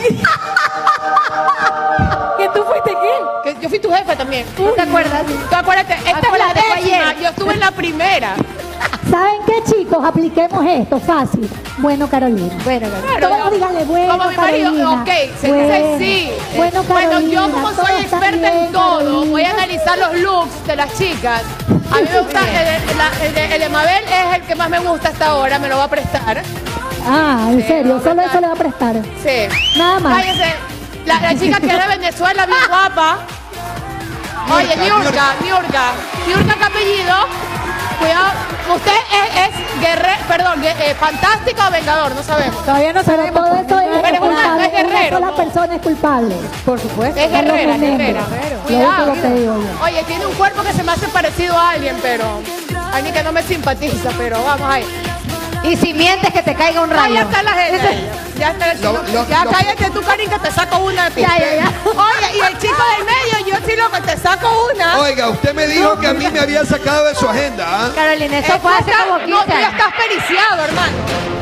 ¿Que tú fuiste quién? Que yo fui tu jefa también. ¿Tú te acuerdas? Tú acuérdate, esta es la Acuérdate, fue décima, ayer. yo estuve en la primera. ¿Saben qué, chicos? Apliquemos esto, fácil. Bueno, Carolina. Bueno, Claro, Todos yo- díganle, bueno, como mi marido, Carolina. ok, se bueno, dice sí. Bueno, Carolina. Bueno, yo como todo soy está experta bien, en todo, Carolina. voy a analizar los looks de las chicas. A mí me gusta, el, de- la- el de, el de Mabel es el que más me gusta hasta ahora, me lo va a prestar. Ah, en Sí, serio, no, solo ¿verdad? eso le va a prestar. Sí. Nada más. Cállese. La, la chica que era de Venezuela, bien guapa. Oye, Niurka, Niurka. Niurka, ¿qué apellido? Cuidado. Usted es, es guerrero, perdón, gue- eh, fantástico o vengador, no sabemos. Todavía no Pero sabemos. todo esto es, Pero es una- culpable, es guerrero, una sola ¿no? persona es culpable. Por supuesto. Es guerrera, es Carlos guerrera. Menéndez. Lo Cuidado. único que digo yo. Oye, tiene un cuerpo que se me hace parecido a alguien, pero. A mí que no me simpatiza, pero vamos ahí. Y si mientes que te caiga un Ah, rayo. ya está la gente. Ya está el chico. Lo- lo- ya lo- cállate tú, Karin, que te saco una. Ya, ya, ya. Oye, y el chico del medio, yo sí lo que te saco una. Oiga, usted me dijo que a mí me había sacado de su agenda. ¿ah? Carolina, eso Eh, fue tú hace estás- como No, quince tú ya años. estás periciado, hermano.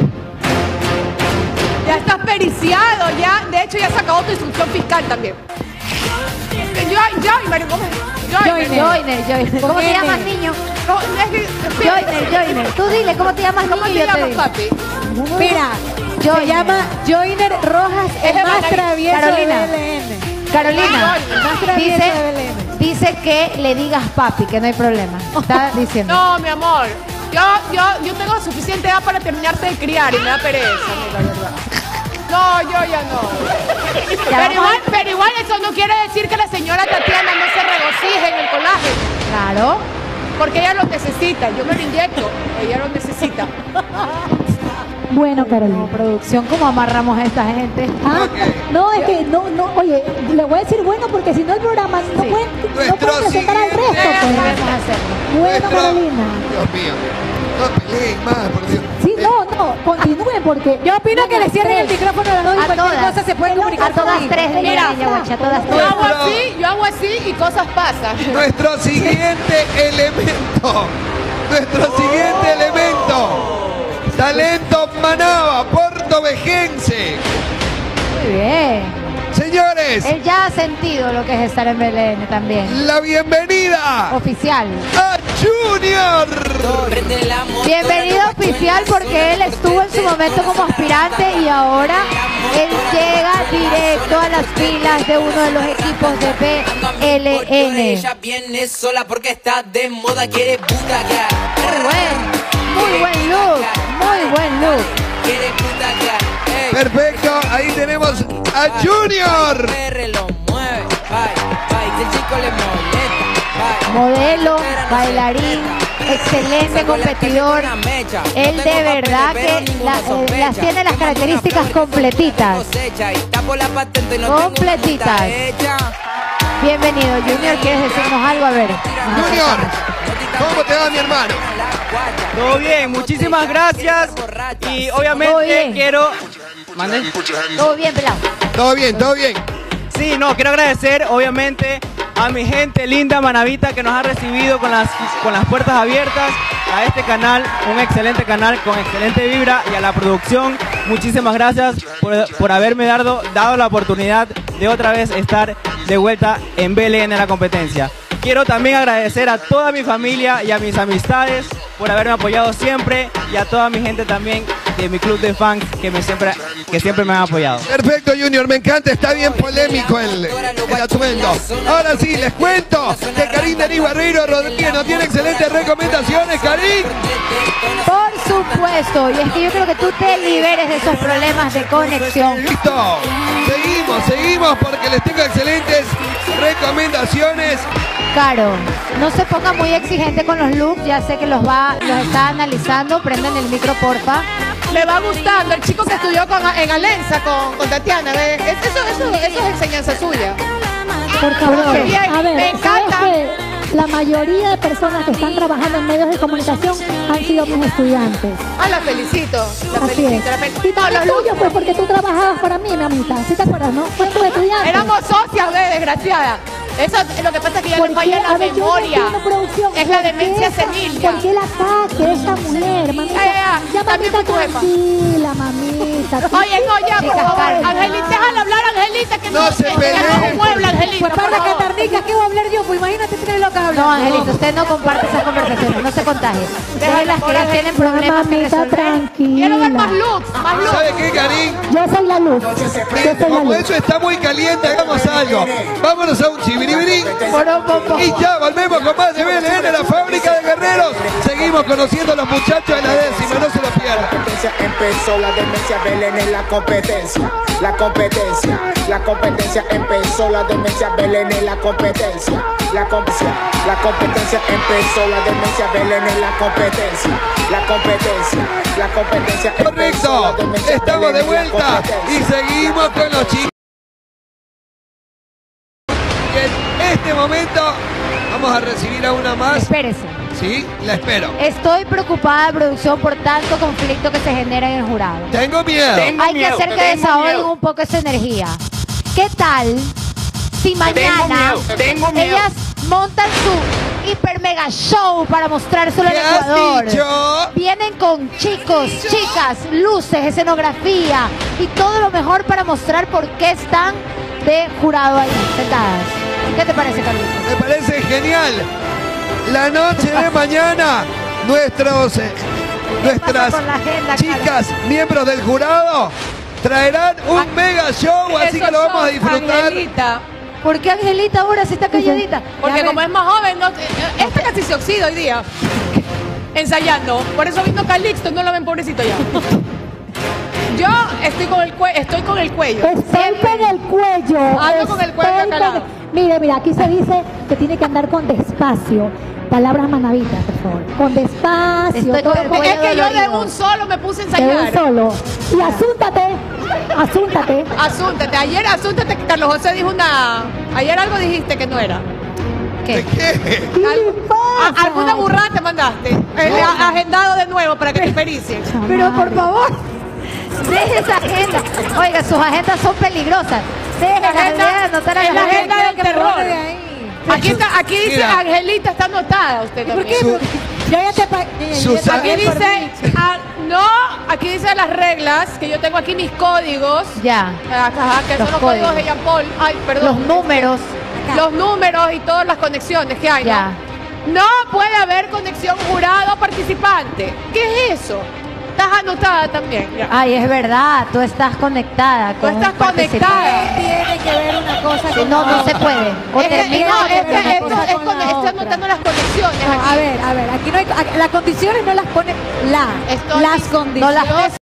Ya estás periciado, ya. De hecho, ya se acabó tu instrucción fiscal también. Yo, yo, Mario, ¿cómo es? Joiner, Joiner, Joiner. ¿Cómo te N. llamas, niño? ¿Cómo? Es que- Joiner, Joiner. Tú dile, ¿cómo te llamas, ¿Cómo niño? te Y yo llamas, digo. papi? Mira, se Joiner. llama Joiner Rojas, Es el de más Manaví. travieso Carolina. de B L N. Carolina, El más travieso dice, de B L N. dice que le digas papi, que no hay problema. Está diciendo. No, mi amor. Yo, yo, yo tengo suficiente edad para terminarte de criar y me da pereza, la verdad. No, yo ya no. Pero igual, pero igual eso no quiere decir que la señora Tatiana no se regocije en el colágeno. Claro. Porque ella lo necesita. Yo me lo inyecto. Ella lo necesita. Bueno, Carolina. Producción, ¿cómo amarramos a esta gente? Ah, no, es que no, no, oye, le voy a decir bueno porque si no el programa no pueden, no Nuestro pueden presentar al resto. siguiente- pues. Vamos a hacerlo. Bueno, Nuestro- Carolina. Dios mío. No peleen más, por Dios. Sí, no, no, continúen porque... Yo opino que le cierren el micrófono a las dos y A cualquier todas. cosa se puede comunicar A todas conmigo. tres, Mira, Mira, Guacha, a todas Yo tres. hago así, yo hago así y cosas pasan. Nuestro siguiente elemento. Nuestro siguiente elemento. Talento Manaba, portovejense. Muy bien. Señores, Él ya ha sentido lo que es estar en B L N también. la bienvenida Oficial. a Junior. Bienvenido oficial porque él estuvo en su momento como aspirante y ahora él llega directo a las filas de uno de los equipos de B L N. Ella viene sola porque está de moda, quiere butaquear. Muy buen, muy buen look, muy buen look. Quiere butaquear. Ey, Perfecto, ahí tenemos a Junior. R lo mueve, bye, bye, que el chico le molesta, bye. modelo, bailarín, excelente competidor. Él de verdad que la, eh, las tiene las características completitas. Completitas. Bienvenido, Junior. ¿Quieres decirnos algo? A ver. Junior, ¿cómo te va, mi hermano? Todo bien, muchísimas gracias. Y obviamente quiero... ¿Mande? Todo bien, pelado. Todo bien, todo bien. Sí, no, quiero agradecer obviamente a mi gente linda Manavita que nos ha recibido con las, con las puertas abiertas, a este canal, un excelente canal con excelente vibra, y a la producción, muchísimas gracias por, por haberme dado, dado la oportunidad de otra vez estar de vuelta en B L N La Competencia. Quiero también agradecer a toda mi familia y a mis amistades por haberme apoyado siempre, y a toda mi gente también de mi club de fans que, me siempre, que siempre me han apoyado. Perfecto, Junior, me encanta, está bien polémico el, el atuendo. Ahora sí, les cuento que Karim Denis Barreiro Rodríguez nos tiene excelentes recomendaciones, Karim. Por supuesto, y es que yo creo que tú te liberes de esos problemas de conexión. Listo, seguimos, seguimos porque les tengo excelentes recomendaciones. Caro, no se ponga muy exigente con los looks, ya sé que los va, los está analizando, prenden el micro, porfa. Me va gustando el chico que estudió con, en Alenza con, con Tatiana, ¿ves? Eso, eso, eso es enseñanza suya. Por favor, Bien, a ver, me encanta. ¿sabes qué? La mayoría de personas que están trabajando en medios de comunicación han sido mis estudiantes. Ah, la felicito, la Así felicito. es. La felicito. Y también No, los tuyo, pues, porque tú trabajabas para mí, mi amita. ¿Sí te acuerdas, no? Fue tu estudiante. Éramos socias, ve, desgraciada. Eso es lo que pasa, que ya ¿Por le falla qué? la A ver, yo no memoria. entiendo, producción. Es la ¿Por qué demencia esa- senil ya. ¿Por qué el ataque de esta mujer, mamita? Ya, ya, ya. Ya, También mamita, fue tu jefa. tranquila, mamita. Oye, no, ya, por Chicas, favor. calma. Angelita, déjala hablar, Angelita, que No no, se que- que peleen. no es un mueble, Angelita, Pues por para favor. Catarnica, ¿qué voy a hablar yo? Pues imagínate tres locas hablando. No, Angelito, usted no comparte esas conversaciones, no se contagie. Déjenlas que ellas tienen problemas que Mamita, resolver. tranquila. Quiero ver más looks, más looks. ¿Sabe qué, Karim? Yo soy la luz. Yo soy la Como luz. eso está muy caliente, hagamos algo. Vámonos a un chibiribiri. Y ya volvemos con más de B L N, la fábrica de guerreros. Seguimos conociendo a los muchachos de la décima, no se lo pierdan. Empezó la demencia, Belén en la competencia, la competencia, la competencia empezó la demencia, Belén en la competencia, la competencia, la competencia empezó la demencia, Belén en la competencia, la competencia, la competencia. Correcto, estamos de vuelta y seguimos con los chicos. En este momento vamos a recibir a una más. Espérese. Sí, la espero. Estoy preocupada, producción, por tanto conflicto que se genera en el jurado. Tengo miedo. Hay que hacer que desahoguen un poco esa energía. ¿Qué tal si mañana miedo, tengo miedo. ellas montan su hiper mega show para mostrárselo al ¿Qué has Ecuador? dicho? Vienen con chicos, chicas, luces, escenografía y todo lo mejor para mostrar por qué están de jurado ahí, sentadas. ¿Qué te parece, Carlitos? Me parece genial. La noche de mañana, nuestros, eh, nuestras con la agenda, chicas, miembros del jurado, traerán un mega show, así que lo vamos a disfrutar. Angelita. ¿Por qué Angelita ahora sí está calladita? Porque Ya como ven. es más joven, no, esta casi se oxida hoy día. Ensayando. Por eso vino Calixto, no lo ven pobrecito ya. Yo estoy con el, cue estoy con el cuello. Estoy con el cuello. Ando con el cuello Estoy acá al lado. con- Mire, mira, aquí se dice que tiene que andar con despacio. Palabras manavitas, por favor. Con despacio. Estoy con todo el con- cuello Es que yo de dolorido. un solo me puse a de ensayar. un solo. Y asúntate. Asúntate. Asúntate. Ayer, asúntate que Carlos José dijo una... Ayer algo dijiste que no era. ¿Qué? ¿Qué? Al- a- alguna burrada te mandaste. Eh, a- agendado de nuevo para que te pericien. Pero por favor, deje esa agenda. Oiga, sus agendas son peligrosas. Déjenlas, agenda- dejen anotar a es la la agenda gente. del terror. Aquí, está, aquí dice Mira. Angelita, está anotada usted ¿Por también. qué? Su- Yo ya te pa- Susana- Aquí dice, ah, no, aquí dice las reglas, que yo tengo aquí mis códigos. Ya, Ajá, que Los son los códigos códigos. de Jean Paul. Ay, los perdón. números. Los números y todas las conexiones que hay. ¿no? Ya. No puede haber conexión jurado-participante. ¿Qué es eso? Estás anotada también. ya. Ay, es verdad, tú estás conectada. Tú con estás un participante. conectada. Tiene que ver una cosa Sí, con no, la no otra. se puede. O Es que, termina no, o es que termina. esto cosa es con con- la estoy otra. anotando las conexiones. No, aquí. a ver, a ver, aquí no hay, aquí- las condiciones no las pone la, Estoy- las no condiciones. las- las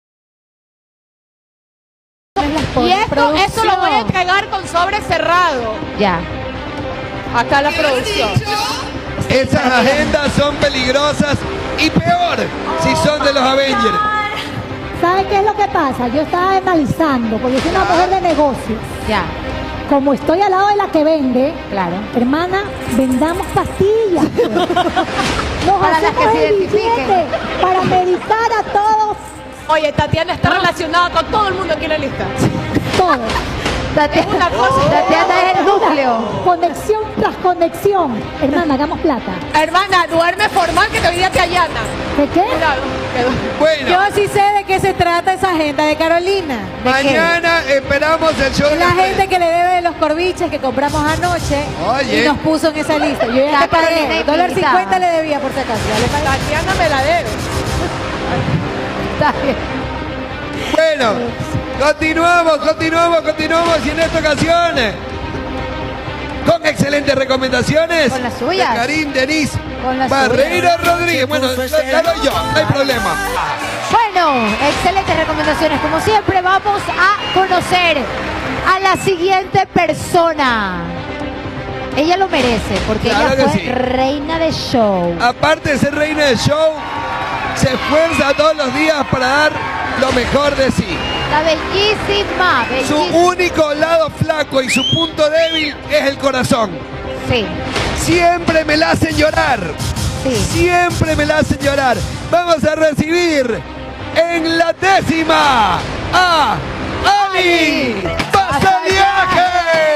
Y pone esto, esto lo voy a producción. entregar con sobre cerrado. Ya. Acá la producción. Esas agendas son peligrosas y peor si son de los Avengers. ¿Saben qué es lo que pasa? Yo estaba analizando, porque yo soy una mujer de negocios. Ya. Como estoy al lado de la que vende, claro, hermana, vendamos pastillas. Nos para las que se identifiquen. Para medicar a todos. Oye, Tatiana está relacionada con todo el mundo aquí en la lista. Todos. Tatiana, una cosa. Tatiana es el núcleo. Conexión tras conexión. Hermana, hagamos plata. Hermana, duerme formal que te día te allana. ¿De qué? Cuidado. Bueno. Yo sí sé de qué se trata esa agenda de Carolina. ¿De Mañana qué? Esperamos el show. Es la gente que le debe de los corviches que compramos anoche. Oye. Y nos puso en esa lista. Yo ya le pagué. Dólar cincuenta le debía por si acaso. Ya le pagué. Tatiana me la debe. Está bien. Bueno, continuamos, continuamos, continuamos y en esta ocasión con excelentes recomendaciones con las suyas. de Karim Denis Con las Barreiro suyas. Rodríguez. Bueno, lo, lo doy yo, no hay problema. Bueno, excelentes recomendaciones. Como siempre, vamos a conocer a la siguiente persona. Ella lo merece porque Claro ella que fue sí. reina de show. Aparte de ser reina del show, se esfuerza todos los días para dar lo mejor de sí. La bellísima, Su bellísima. único lado flaco y su punto débil es el corazón. Sí. Siempre me la hacen llorar. Sí. Siempre me la hacen llorar. Vamos a recibir en la décima a Ali Basaliaje.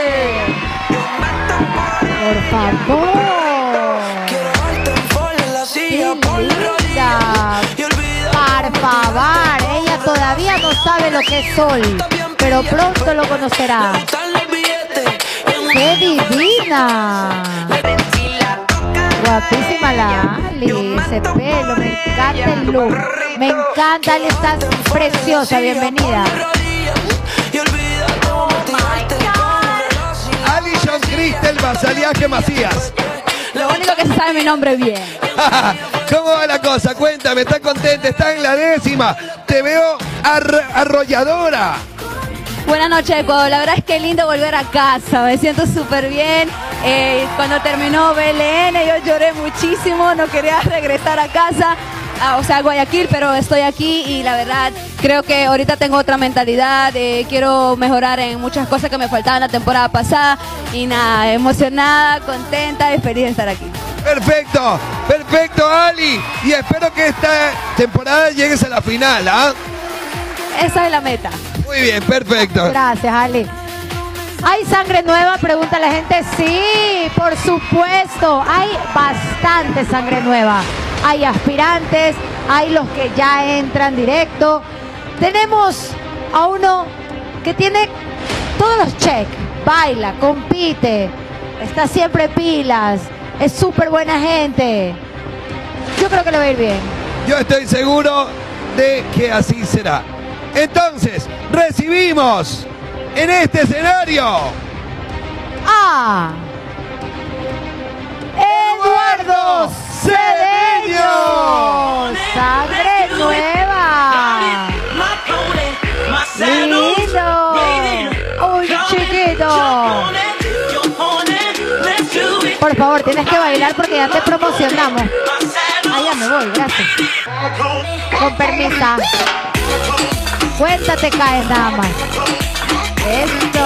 Por favor. Qué linda. Por favor, ella todavía no sabe lo que es sol, pero pronto lo conocerá. ¡Qué divina! Guapísima la Ali, ese pelo, me encanta el look. Me encanta, Ali, estás preciosa, bienvenida. Alison Cristel Basaliaje Macías. Lo único que se sabe mi nombre bien. ¿Cómo va la cosa? Cuéntame, ¿estás contenta? ¿Estás en la décima? Te veo ar arrolladora. Buenas noches, Ecuador. La verdad es que es lindo volver a casa. Me siento súper bien. Eh, cuando terminó B L N yo lloré muchísimo. No quería regresar a casa. Ah, o sea, a Guayaquil, pero estoy aquí y la verdad creo que ahorita tengo otra mentalidad. Eh, quiero mejorar en muchas cosas que me faltaban la temporada pasada. Y nada, emocionada, contenta y feliz de estar aquí. Perfecto, perfecto, Ali. Y espero que esta temporada llegues a la final, ¿ah? Esa es la meta. Muy bien, perfecto. Gracias, Ali. ¿Hay sangre nueva? Pregunta la gente. Sí, por supuesto. Hay bastante sangre nueva. Hay aspirantes, hay los que ya entran directo. Tenemos a uno que tiene todos los check. Baila, compite, está siempre pilas, es súper buena gente. Yo creo que le va a ir bien. Yo estoy seguro de que así será. Entonces, recibimos en este escenario a Eduardo Cedeño. Sangre nueva. Lindo. Un chiquito. Por favor, tienes que bailar porque ya te promocionamos. Ah, ya me voy, gracias. Con permisa. Cuéntate, caes nada más. Esto.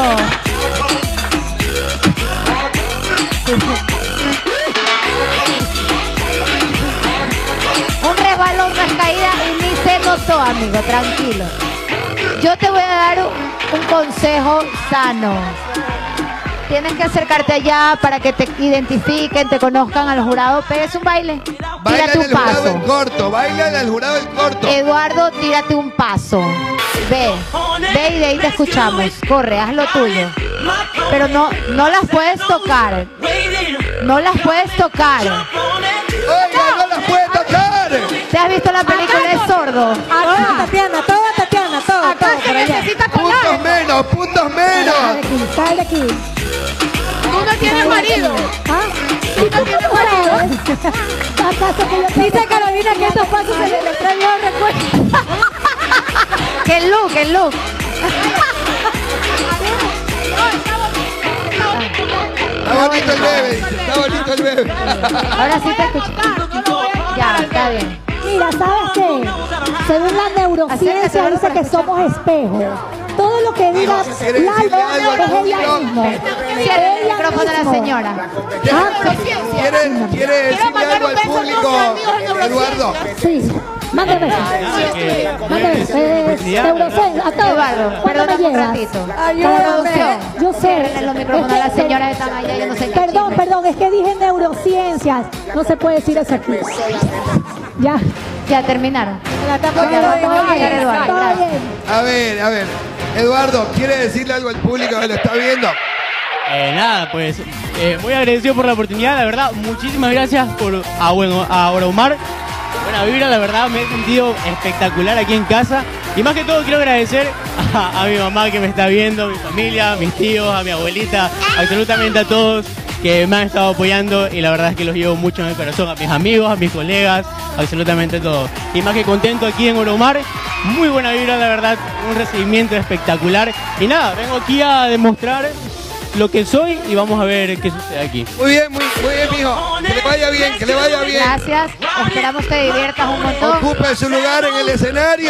Un resbalón, una caída y ni se notó, amigo, tranquilo. Yo te voy a dar un, un consejo sano. Tienes que acercarte allá para que te identifiquen, te conozcan al jurado. Pégase un baile. Baila Tírate en un el jurado paso. en corto, baila en el jurado en corto. Eduardo, tírate un paso. Ve, ve y de ahí te escuchamos. Corre, haz lo tuyo. Pero no, no las puedes tocar. No las puedes tocar. Oiga, no las puedes tocar. ¿Te has visto la película de sordo? Toda Tatiana, toda Tatiana, todo, Acá todo se por allá. necesita Puntos colar. menos, puntos menos. Sal de aquí, sal de aquí. Tú no tienes marido. ¿Ah? Tú no tienes marido. ¿Acaso que yo tengo- Dice Carolina que estos pasos se le extrañó, recuerda. Que el look, el look. Está bonito el bebé, está bonito el bebé. Ahora sí te escucho. Ya, está bien. Mira, ¿sabes qué? Según la neurociencia dice que somos espejos. Todo lo que diga Lalo es ella misma. Cierre el micrófono a la señora. ¿Quiere, quiere decirle algo al público, Eduardo? Sí. Mándame besos. Mándame besos. Eh, Neurocen, a todo. Eduardo, perdóname un ratito. Ayúdame. Yo sé. Cierren los micrófonos a las señoras que están allá. Yo no sé qué. Perdón, perdón, es que dije neurociencias. No se puede decir eso aquí. Ya. Ya terminaron. A ver, a ver. Eduardo, ¿quiere decirle algo al público que lo está viendo? Eh, nada, pues eh, muy agradecido por la oportunidad, la verdad, muchísimas gracias por a, bueno, a Oromar. Buena vibra, la verdad, me he sentido espectacular aquí en casa. Y más que todo quiero agradecer a, a mi mamá que me está viendo, a mi familia, a mis tíos, a mi abuelita, absolutamente a todos que me han estado apoyando y la verdad es que los llevo mucho en el corazón, a mis amigos, a mis colegas, absolutamente todo. Y más que contento aquí en Oromar, muy buena vibra, la verdad, un recibimiento espectacular. Y nada, vengo aquí a demostrar lo que soy y vamos a ver qué sucede aquí. Muy bien, muy, muy bien, mijo. Que le vaya bien, que le vaya bien. Gracias, esperamos te diviertas un montón. Ocupe su lugar en el escenario.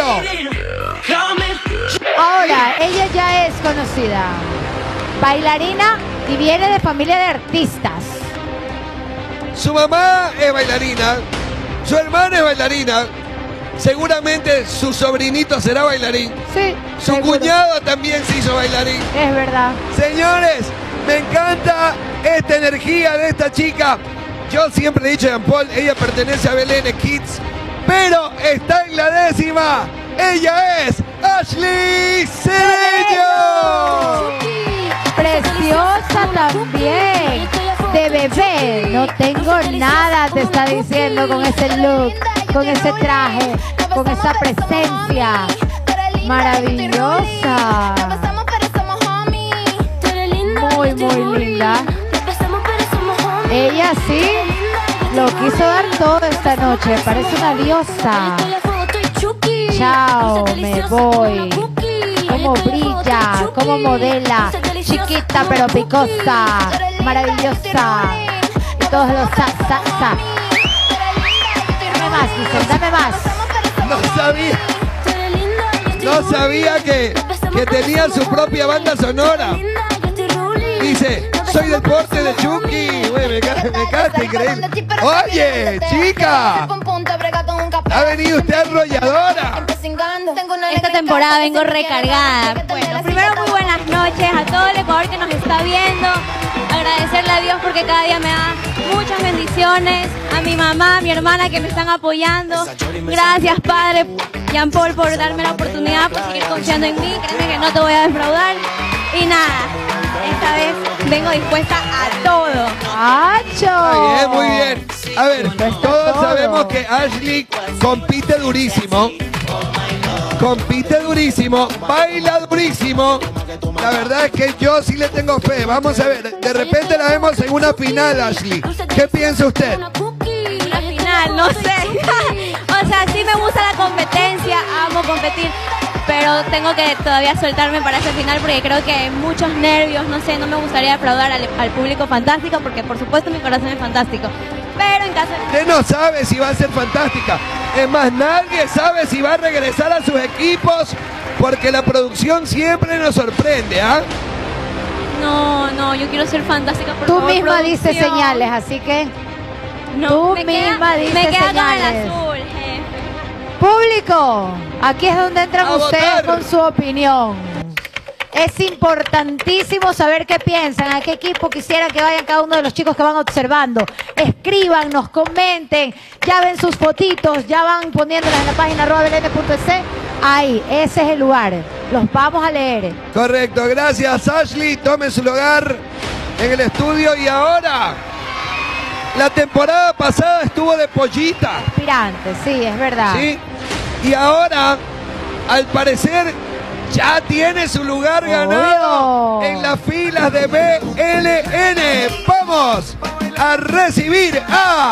Ahora, ella ya es conocida, bailarina y viene de familia de artistas. Su mamá es bailarina, su hermana es bailarina, seguramente su sobrinito será bailarín. Sí. Su seguro. cuñado también se hizo bailarín. Es verdad. Señores, me encanta esta energía de esta chica. Yo siempre he dicho, Jean Paul, ella pertenece a Belén Kids, pero está en la décima. Ella es Ashley Cedeño. Preciosa también. De bebé, no tengo nada, te está diciendo con ese look, con ese traje, con esa presencia. Maravillosa. Muy, muy linda. Ella sí lo quiso dar todo esta noche. Parece una diosa. Chao, me voy. Cómo brilla, cómo modela. Chiquita pero picosa. Maravillosa. Y todos los sa, sa, sa. Dame más, dicen, dame más. No sabía. No sabía que, que tenía su propia banda sonora. Dice, soy del porte de Chucky. Güey, me encanta, increíble. Oye, chica. Ha venido usted arrolladora. Esta temporada vengo recargada. Bueno, primero muy buenas noches a todo el Ecuador que nos está viendo. Agradecerle a Dios porque cada día me da muchas bendiciones. A mi mamá, a mi hermana que me están apoyando. Gracias, Padre Jean Paul, por darme la oportunidad, por seguir confiando en mí. Créeme que no te voy a defraudar. Y nada, esta vez vengo dispuesta a todo. ¡Acho! Muy bien, muy bien. A ver, todos todo. sabemos que Ashley compite durísimo. Compite durísimo, baila durísimo. La verdad es que yo sí le tengo fe. Vamos a ver, de repente la vemos en una final, Ashley. ¿Qué piensa usted? Una final, no sé. O sea, sí me gusta la competencia, amo competir, pero tengo que todavía soltarme para esa final porque creo que hay muchos nervios, no sé, no me gustaría defraudar al, al público fantástico porque por supuesto mi corazón es fantástico. Pero en caso de... Usted no sabe si va a ser fantástica. Es más, nadie sabe si va a regresar a sus equipos porque la producción siempre nos sorprende, ¿ah? ¿eh? No, no, yo quiero ser fantástica por Tú favor, misma producción. dices señales, así que... No, Tú me misma queda, dices me queda señales. con el azul. Eh. Público, aquí es donde entran A ustedes votar. con su opinión. Es importantísimo saber qué piensan, a qué equipo quisieran que vayan cada uno de los chicos que van observando. Escríbanos, comenten, ya ven sus fotitos, ya van poniéndolas en la página arroba belén punto es. Ahí, ese es el lugar. Los vamos a leer. Correcto, gracias Ashley. Tome su lugar en el estudio y ahora... La temporada pasada estuvo de pollita. Aspirante, sí, es verdad. Sí. Y ahora, al parecer, ya tiene su lugar Obvio. ganado en las filas de B L N. Vamos a recibir a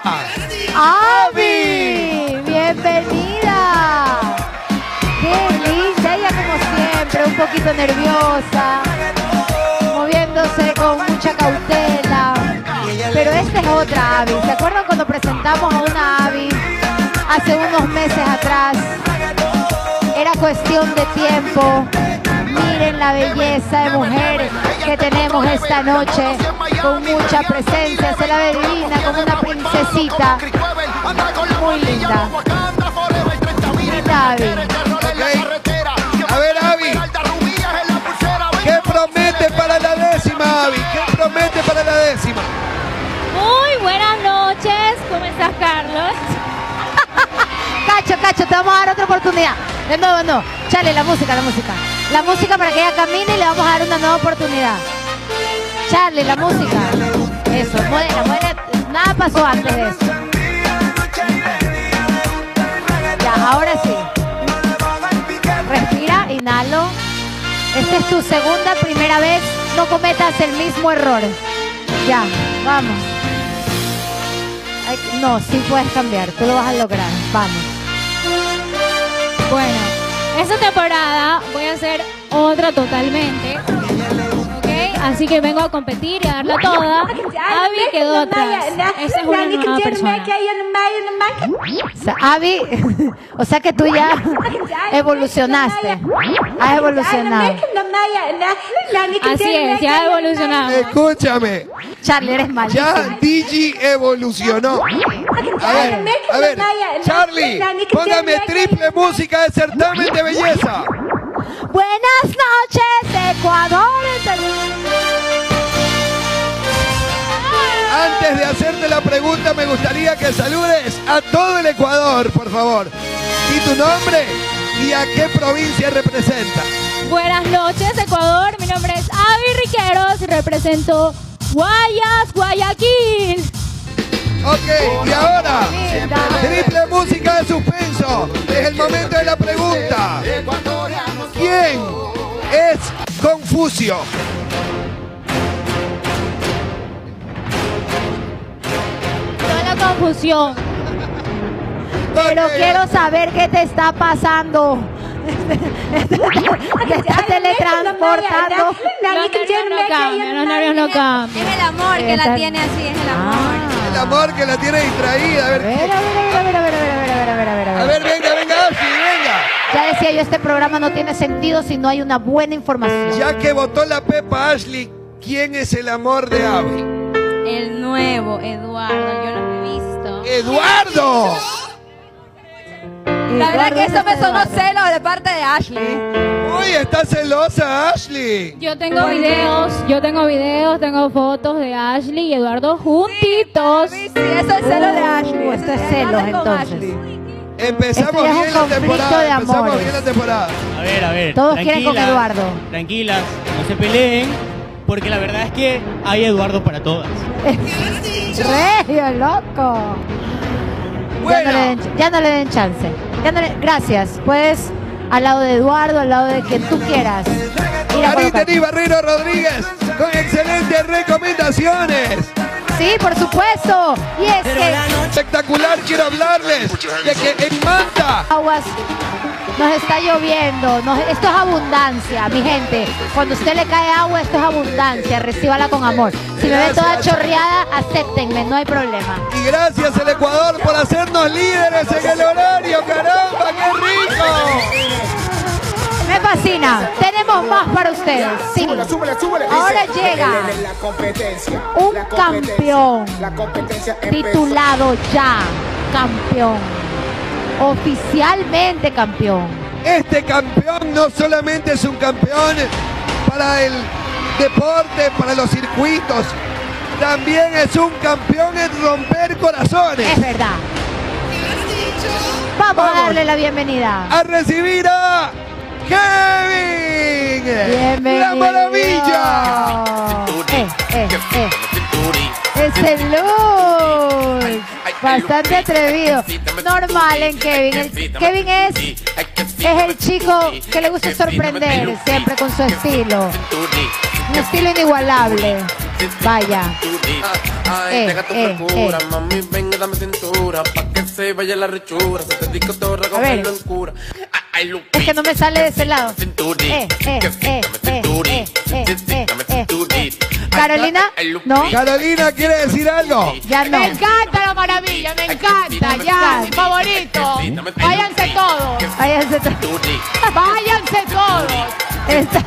¡Avi! ¡Bienvenida! ¡Qué linda! Ella como siempre, un poquito nerviosa, moviéndose con mucha cautela. Pero esta es otra Abby. ¿Se acuerdan cuando presentamos a una Abby hace unos meses atrás? Era cuestión de tiempo. Miren la belleza de mujer que tenemos esta noche, con mucha presencia, se la ve divina, como una princesita, muy linda. Linda Abby. Okay. A ver, Abby, ¿qué promete para la décima, Abby? ¿Qué promete para la décima? Muy buenas noches, ¿cómo estás, Carlos? Cacho, Cacho, te vamos a dar otra oportunidad. De nuevo, no. Chale, la música, la música. La música para que ella camine y le vamos a dar una nueva oportunidad. Charlie, la música. Eso, modera, modera. Nada pasó antes de eso. Ya, ahora sí. Respira, inhalo. Esta es tu segunda, primera vez. No cometas el mismo error. Ya, vamos. Ay, no, sí puedes cambiar. Tú lo vas a lograr. Vamos. Bueno, esta temporada voy a hacer otra totalmente. ¿Ok? Así que vengo a competir y a darla toda. Abby quedó atrás. Esa es una nueva persona. O sea, Abby, o sea que tú ya evolucionaste. Has evolucionado. Así es, ya ha evolucionado. Escúchame. Charlie, eres mal. Ya Digi evolucionó. A ver, a ver, Charlie, póngame triple música de certamen de belleza. Buenas noches, Ecuador. Antes de hacerte la pregunta, me gustaría que saludes a todo el Ecuador, por favor. ¿Y tu nombre? ¿Y a qué provincia representa? Buenas noches, Ecuador. Mi nombre es Abby Riqueros y represento Guayas, Guayaquil. Ok, y ahora, triple música de suspenso. Es el momento de la pregunta. ¿Quién es Confucio? No la confusión. Pero quiero saber qué te está pasando. Te estás teletransportando. Los nervios no cambian, los nervios no cambian. Es el amor que la tiene así, es el amor. El amor que la tiene distraída. A ver, A ver, a ver, a ver, a ver, a ver, a ver, a ver, a ver, a ver. a ver, venga, venga, Ashley, venga. Ya decía yo, este programa no tiene sentido si no hay una buena información. Ya que votó la Pepa, Ashley, ¿quién es el amor de Abby? El nuevo Eduardo, yo lo he visto. ¡Eduardo! La verdad que eso me sonó celo de parte de Ashley. Uy, está celosa Ashley. Yo tengo videos, yo tengo videos, tengo fotos de Ashley y Eduardo juntitos. Sí, eso es celo de Ashley. Uh, esto es celos entonces. Empezamos Esto ya es bien un la conflicto temporada. de Empezamos amores. bien la temporada. A ver, a ver. Todos quieren con tranquilas, Eduardo. Tranquilas, no se peleen, porque la verdad es que hay Eduardo para todas. Regio, loco. Ya no, le den, ya no le den chance. Ya no le- gracias. Puedes al lado de Eduardo, al lado de quien tú quieras. Ir a colocar. Aniteni Barrero Rodríguez con excelentes recomendaciones. Sí, por supuesto. Y es que Espectacular, quiero hablarles de que en Manta aguas nos está lloviendo. Nos- esto es abundancia, mi gente. Cuando a usted le cae agua, esto es abundancia. Recíbala con amor. Si me ven toda Gracias. chorreada, acéptenme, no hay problema. y gracias al Ecuador por hacernos líderes en el horario. ¡Caramba, qué rico! Me fascina. Tenemos más para ustedes. Sí. Ahora llega un campeón titulado ya campeón. Oficialmente campeón. Este campeón no solamente es un campeón para el deporte, para los circuitos, también es un campeón en romper corazones. Es verdad. Vamos, Vamos. a darle la bienvenida. A recibir a Kevin. Bienvenido. ¡La maravilla! Eh, eh, eh. Ese look. Bastante atrevido. Normal en Kevin. El- Kevin es, es el chico que le gusta sorprender siempre con su estilo. Un estilo inigualable. Vaya. Ay, Eh, deja tu eh, frescura, eh. mami, ven, dame cintura, pa' que se vaya la rechura, se te digo todo, A ver. recógelo en cura. Ay, Es que no me sale de ese lado. Cinturí, Eh, eh, que eh, fíjame, eh, cinturí, eh, eh, eh, eh, eh. Carolina, ¿no? Carolina, ¿quiere decir algo? Ya no. Me encanta la maravilla, me encanta, ya, mi favorito. Váyanse todos. Váyanse todos. Váyanse todos. Esta-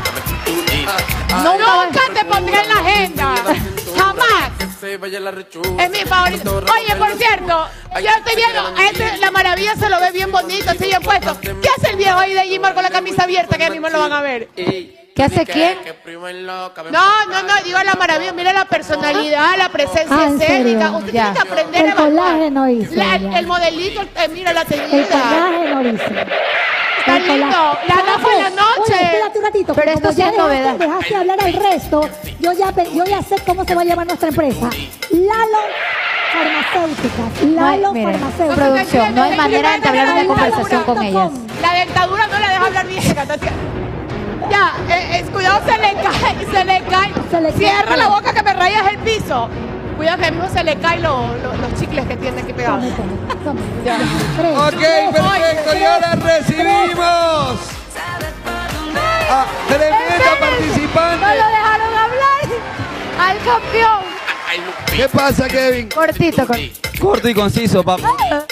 Nunca te pondré en la agenda. Jamás. Es mi favorito. Oye, por cierto, yo estoy viendo, a este, la maravilla se lo ve bien bonito, así bien puesto. ¿Qué hace el viejo ahí de Jimar con la camisa abierta que ya mismo lo van a ver? ¿Qué hace quién? No, no, no, digo la maravilla, mira la personalidad, la presencia Ah, ¿en escénica. serio? Usted Ya. tiene que aprender El a evaluar. colágeno hizo La- ella. el modelito, eh, mira la El teñida. colágeno dice. Está lindo. La dama en la noche. Oye, espérate un ratito. Pero que esto como sí ya es novedad. dejaste, dejaste hablar al resto. Yo ya, pe- yo ya sé cómo se va a llamar nuestra empresa. Lalo Farmacéuticas. No hay, Lalo miren, Farmacéuticas. producción, no hay manera de entablar una conversación con ellas. La dentadura no la deja hablar bien. Ya, eh, eh, cuidado, se le cae, se le cae. Se le cae. Cierra la boca que me rayas el piso. Cuidado que mismo se le caen lo- lo- los chicles que tiene aquí pegados. Ya. Ok, perfecto. Y ahora recibimos a tremenda participante. No lo dejaron hablar al campeón. ¿Qué pasa, Kevin? Cortito, cortito. Corto y conciso, papá.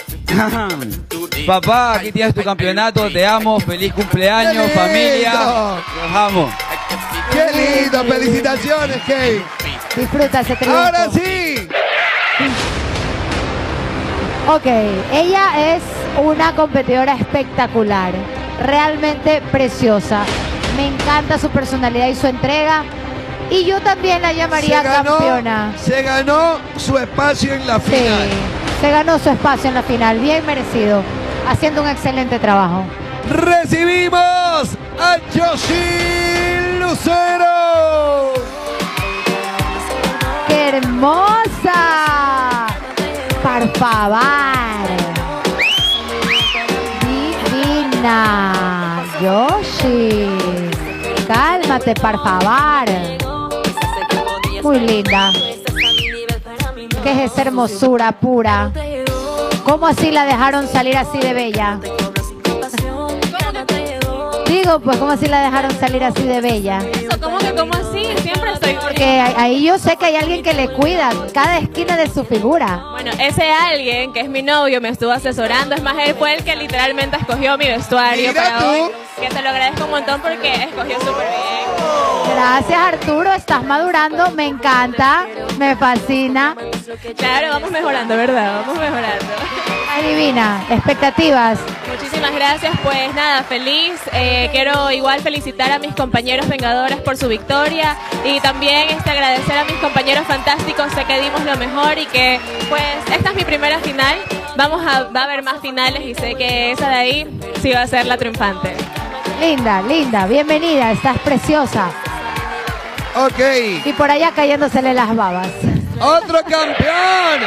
Papá, aquí tienes tu campeonato, te amo, feliz cumpleaños, ¡Qué lindo! familia. Los amo. ¡Qué lindo! ¡Felicitaciones, Kevin! Disfruta ese triunfo. ¡Ahora sí! Ok, ella es una competidora espectacular, realmente preciosa. Me encanta su personalidad y su entrega. Y yo también la llamaría Se ganó- campeona. Se ganó su espacio en la Sí, final. se ganó su espacio en la final, bien merecido, haciendo un excelente trabajo. Recibimos a Yoshi Lucero. ¡Qué hermosa! Por favor. Divina. Yoshi. Cálmate, por favor. Muy linda. ¿Qué es esa hermosura pura? ¿Cómo así la dejaron salir así de bella? Digo, pues, ¿cómo así la dejaron salir así de bella? Eso, ¿cómo que cómo así? Siempre estoy Porque ahí yo sé que hay alguien que le cuida cada esquina de su figura. Bueno, ese alguien, que es mi novio, me estuvo asesorando. Es más, él fue el que literalmente escogió mi vestuario Mira para tú. hoy. Que te lo agradezco un montón porque escogió súper bien. Gracias, Arturo, estás madurando, me encanta, me fascina. Claro, vamos mejorando, ¿verdad? Vamos mejorando. Adivina, expectativas. Muchísimas gracias, pues nada, feliz. Eh, quiero igual felicitar a mis compañeros vengadores por su victoria y también este, agradecer a mis compañeros fantásticos. Sé que dimos lo mejor y que pues esta es mi primera final. Vamos a, va a haber más finales y sé que esa de ahí sí va a ser la triunfante. Linda, linda, bienvenida, estás preciosa. Ok. Y por allá cayéndosele las babas. Otro campeón.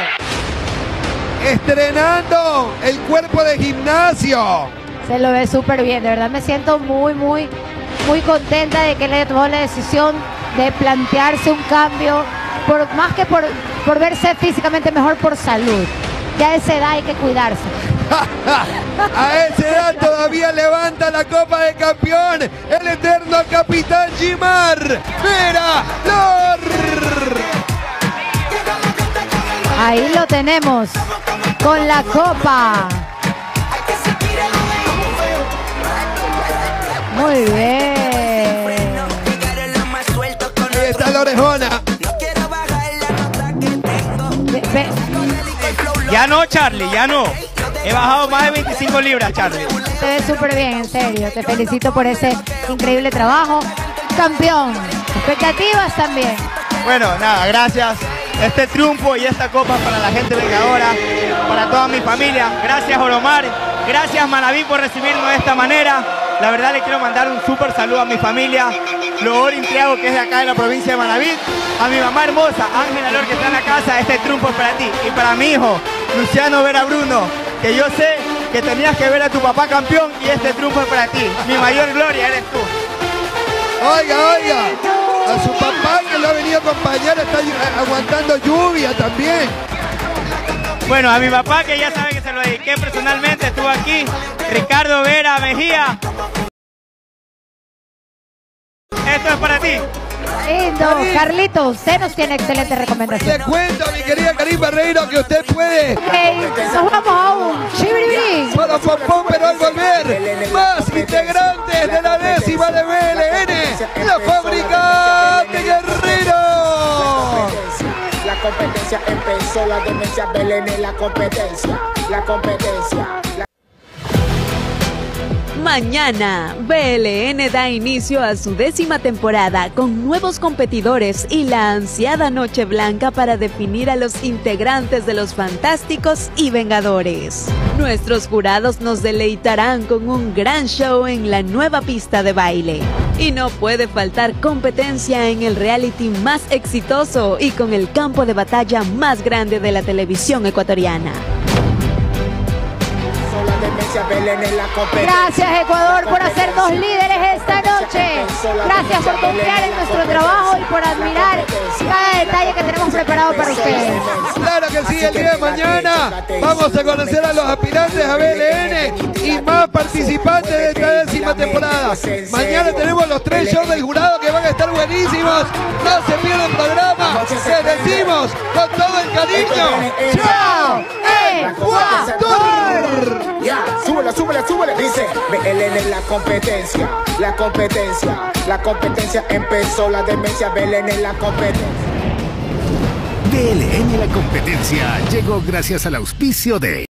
Estrenando el cuerpo de gimnasio. Se lo ve súper bien, de verdad me siento muy, muy, muy contenta de que le tomó la decisión de plantearse un cambio, por, más que por, por verse físicamente mejor, por salud. Ya a esa edad hay que cuidarse. A esa edad todavía levanta la Copa de Campeón el eterno capitán Jimar Mirador. Ahí lo tenemos, con la copa. Muy bien. Ahí está la orejona. Ve- ve- Ya no, Charlie, ya no. He bajado más de veinticinco libras, Charlie. Te ves súper bien, en serio. Te felicito por ese increíble trabajo. Campeón. Expectativas también. Bueno, nada, gracias. Este triunfo y esta copa para la gente vengadora, para toda mi familia. Gracias, Oromar. Gracias, Manaví, por recibirnos de esta manera. La verdad, le quiero mandar un súper saludo a mi familia, Lor Intriago, que es de acá de la provincia de Manaví. A mi mamá hermosa, Ángela Lor, que está en la casa. Este triunfo es para ti. Y para mi hijo, Luciano Vera Bruno, que yo sé que tenías que ver a tu papá campeón y este triunfo es para ti. Mi mayor gloria eres tú. Oiga, oiga. A su papá que lo ha venido a acompañar está aguantando lluvia también. Bueno, a mi papá, que ya sabe que se lo dediqué personalmente, estuvo aquí. Ricardo Vera Mejía. Esto es para ti. Lindo. Karim. Carlito, usted nos tiene excelente recomendación. Le cuento, mi querida Karim Barreiro, que usted puede. Ok, nos vamos a un chibiribiri. Para pompón, pero al volver, más integrantes de la décima de B L N, la fábrica de Guerrero. La competencia empezó, la demencia B L N, la competencia, la competencia. La... Mañana, B L N da inicio a su décima temporada con nuevos competidores y la ansiada Noche Blanca para definir a los integrantes de los Fantásticos y Vengadores. Nuestros jurados nos deleitarán con un gran show en la nueva pista de baile. Y no puede faltar competencia en el reality más exitoso y con el campo de batalla más grande de la televisión ecuatoriana. Gracias, Ecuador, por hacernos líderes esta noche. Gracias por confiar en nuestro trabajo y por admirar cada detalle que tenemos preparado para ustedes. Claro que sí, el día de mañana vamos a conocer a los aspirantes a B L N y más participantes de esta décima temporada. Mañana tenemos los tres shows del jurado que van a estar buenísimos. No se pierdan el programa. Les decimos con todo el cariño. ¡Chao, Ecuador! Ya, súbele, súbele, súbele. Dice, B L N la competencia, la competencia, la competencia empezó, la demencia, B L N la competencia. B L N la competencia llegó gracias al auspicio de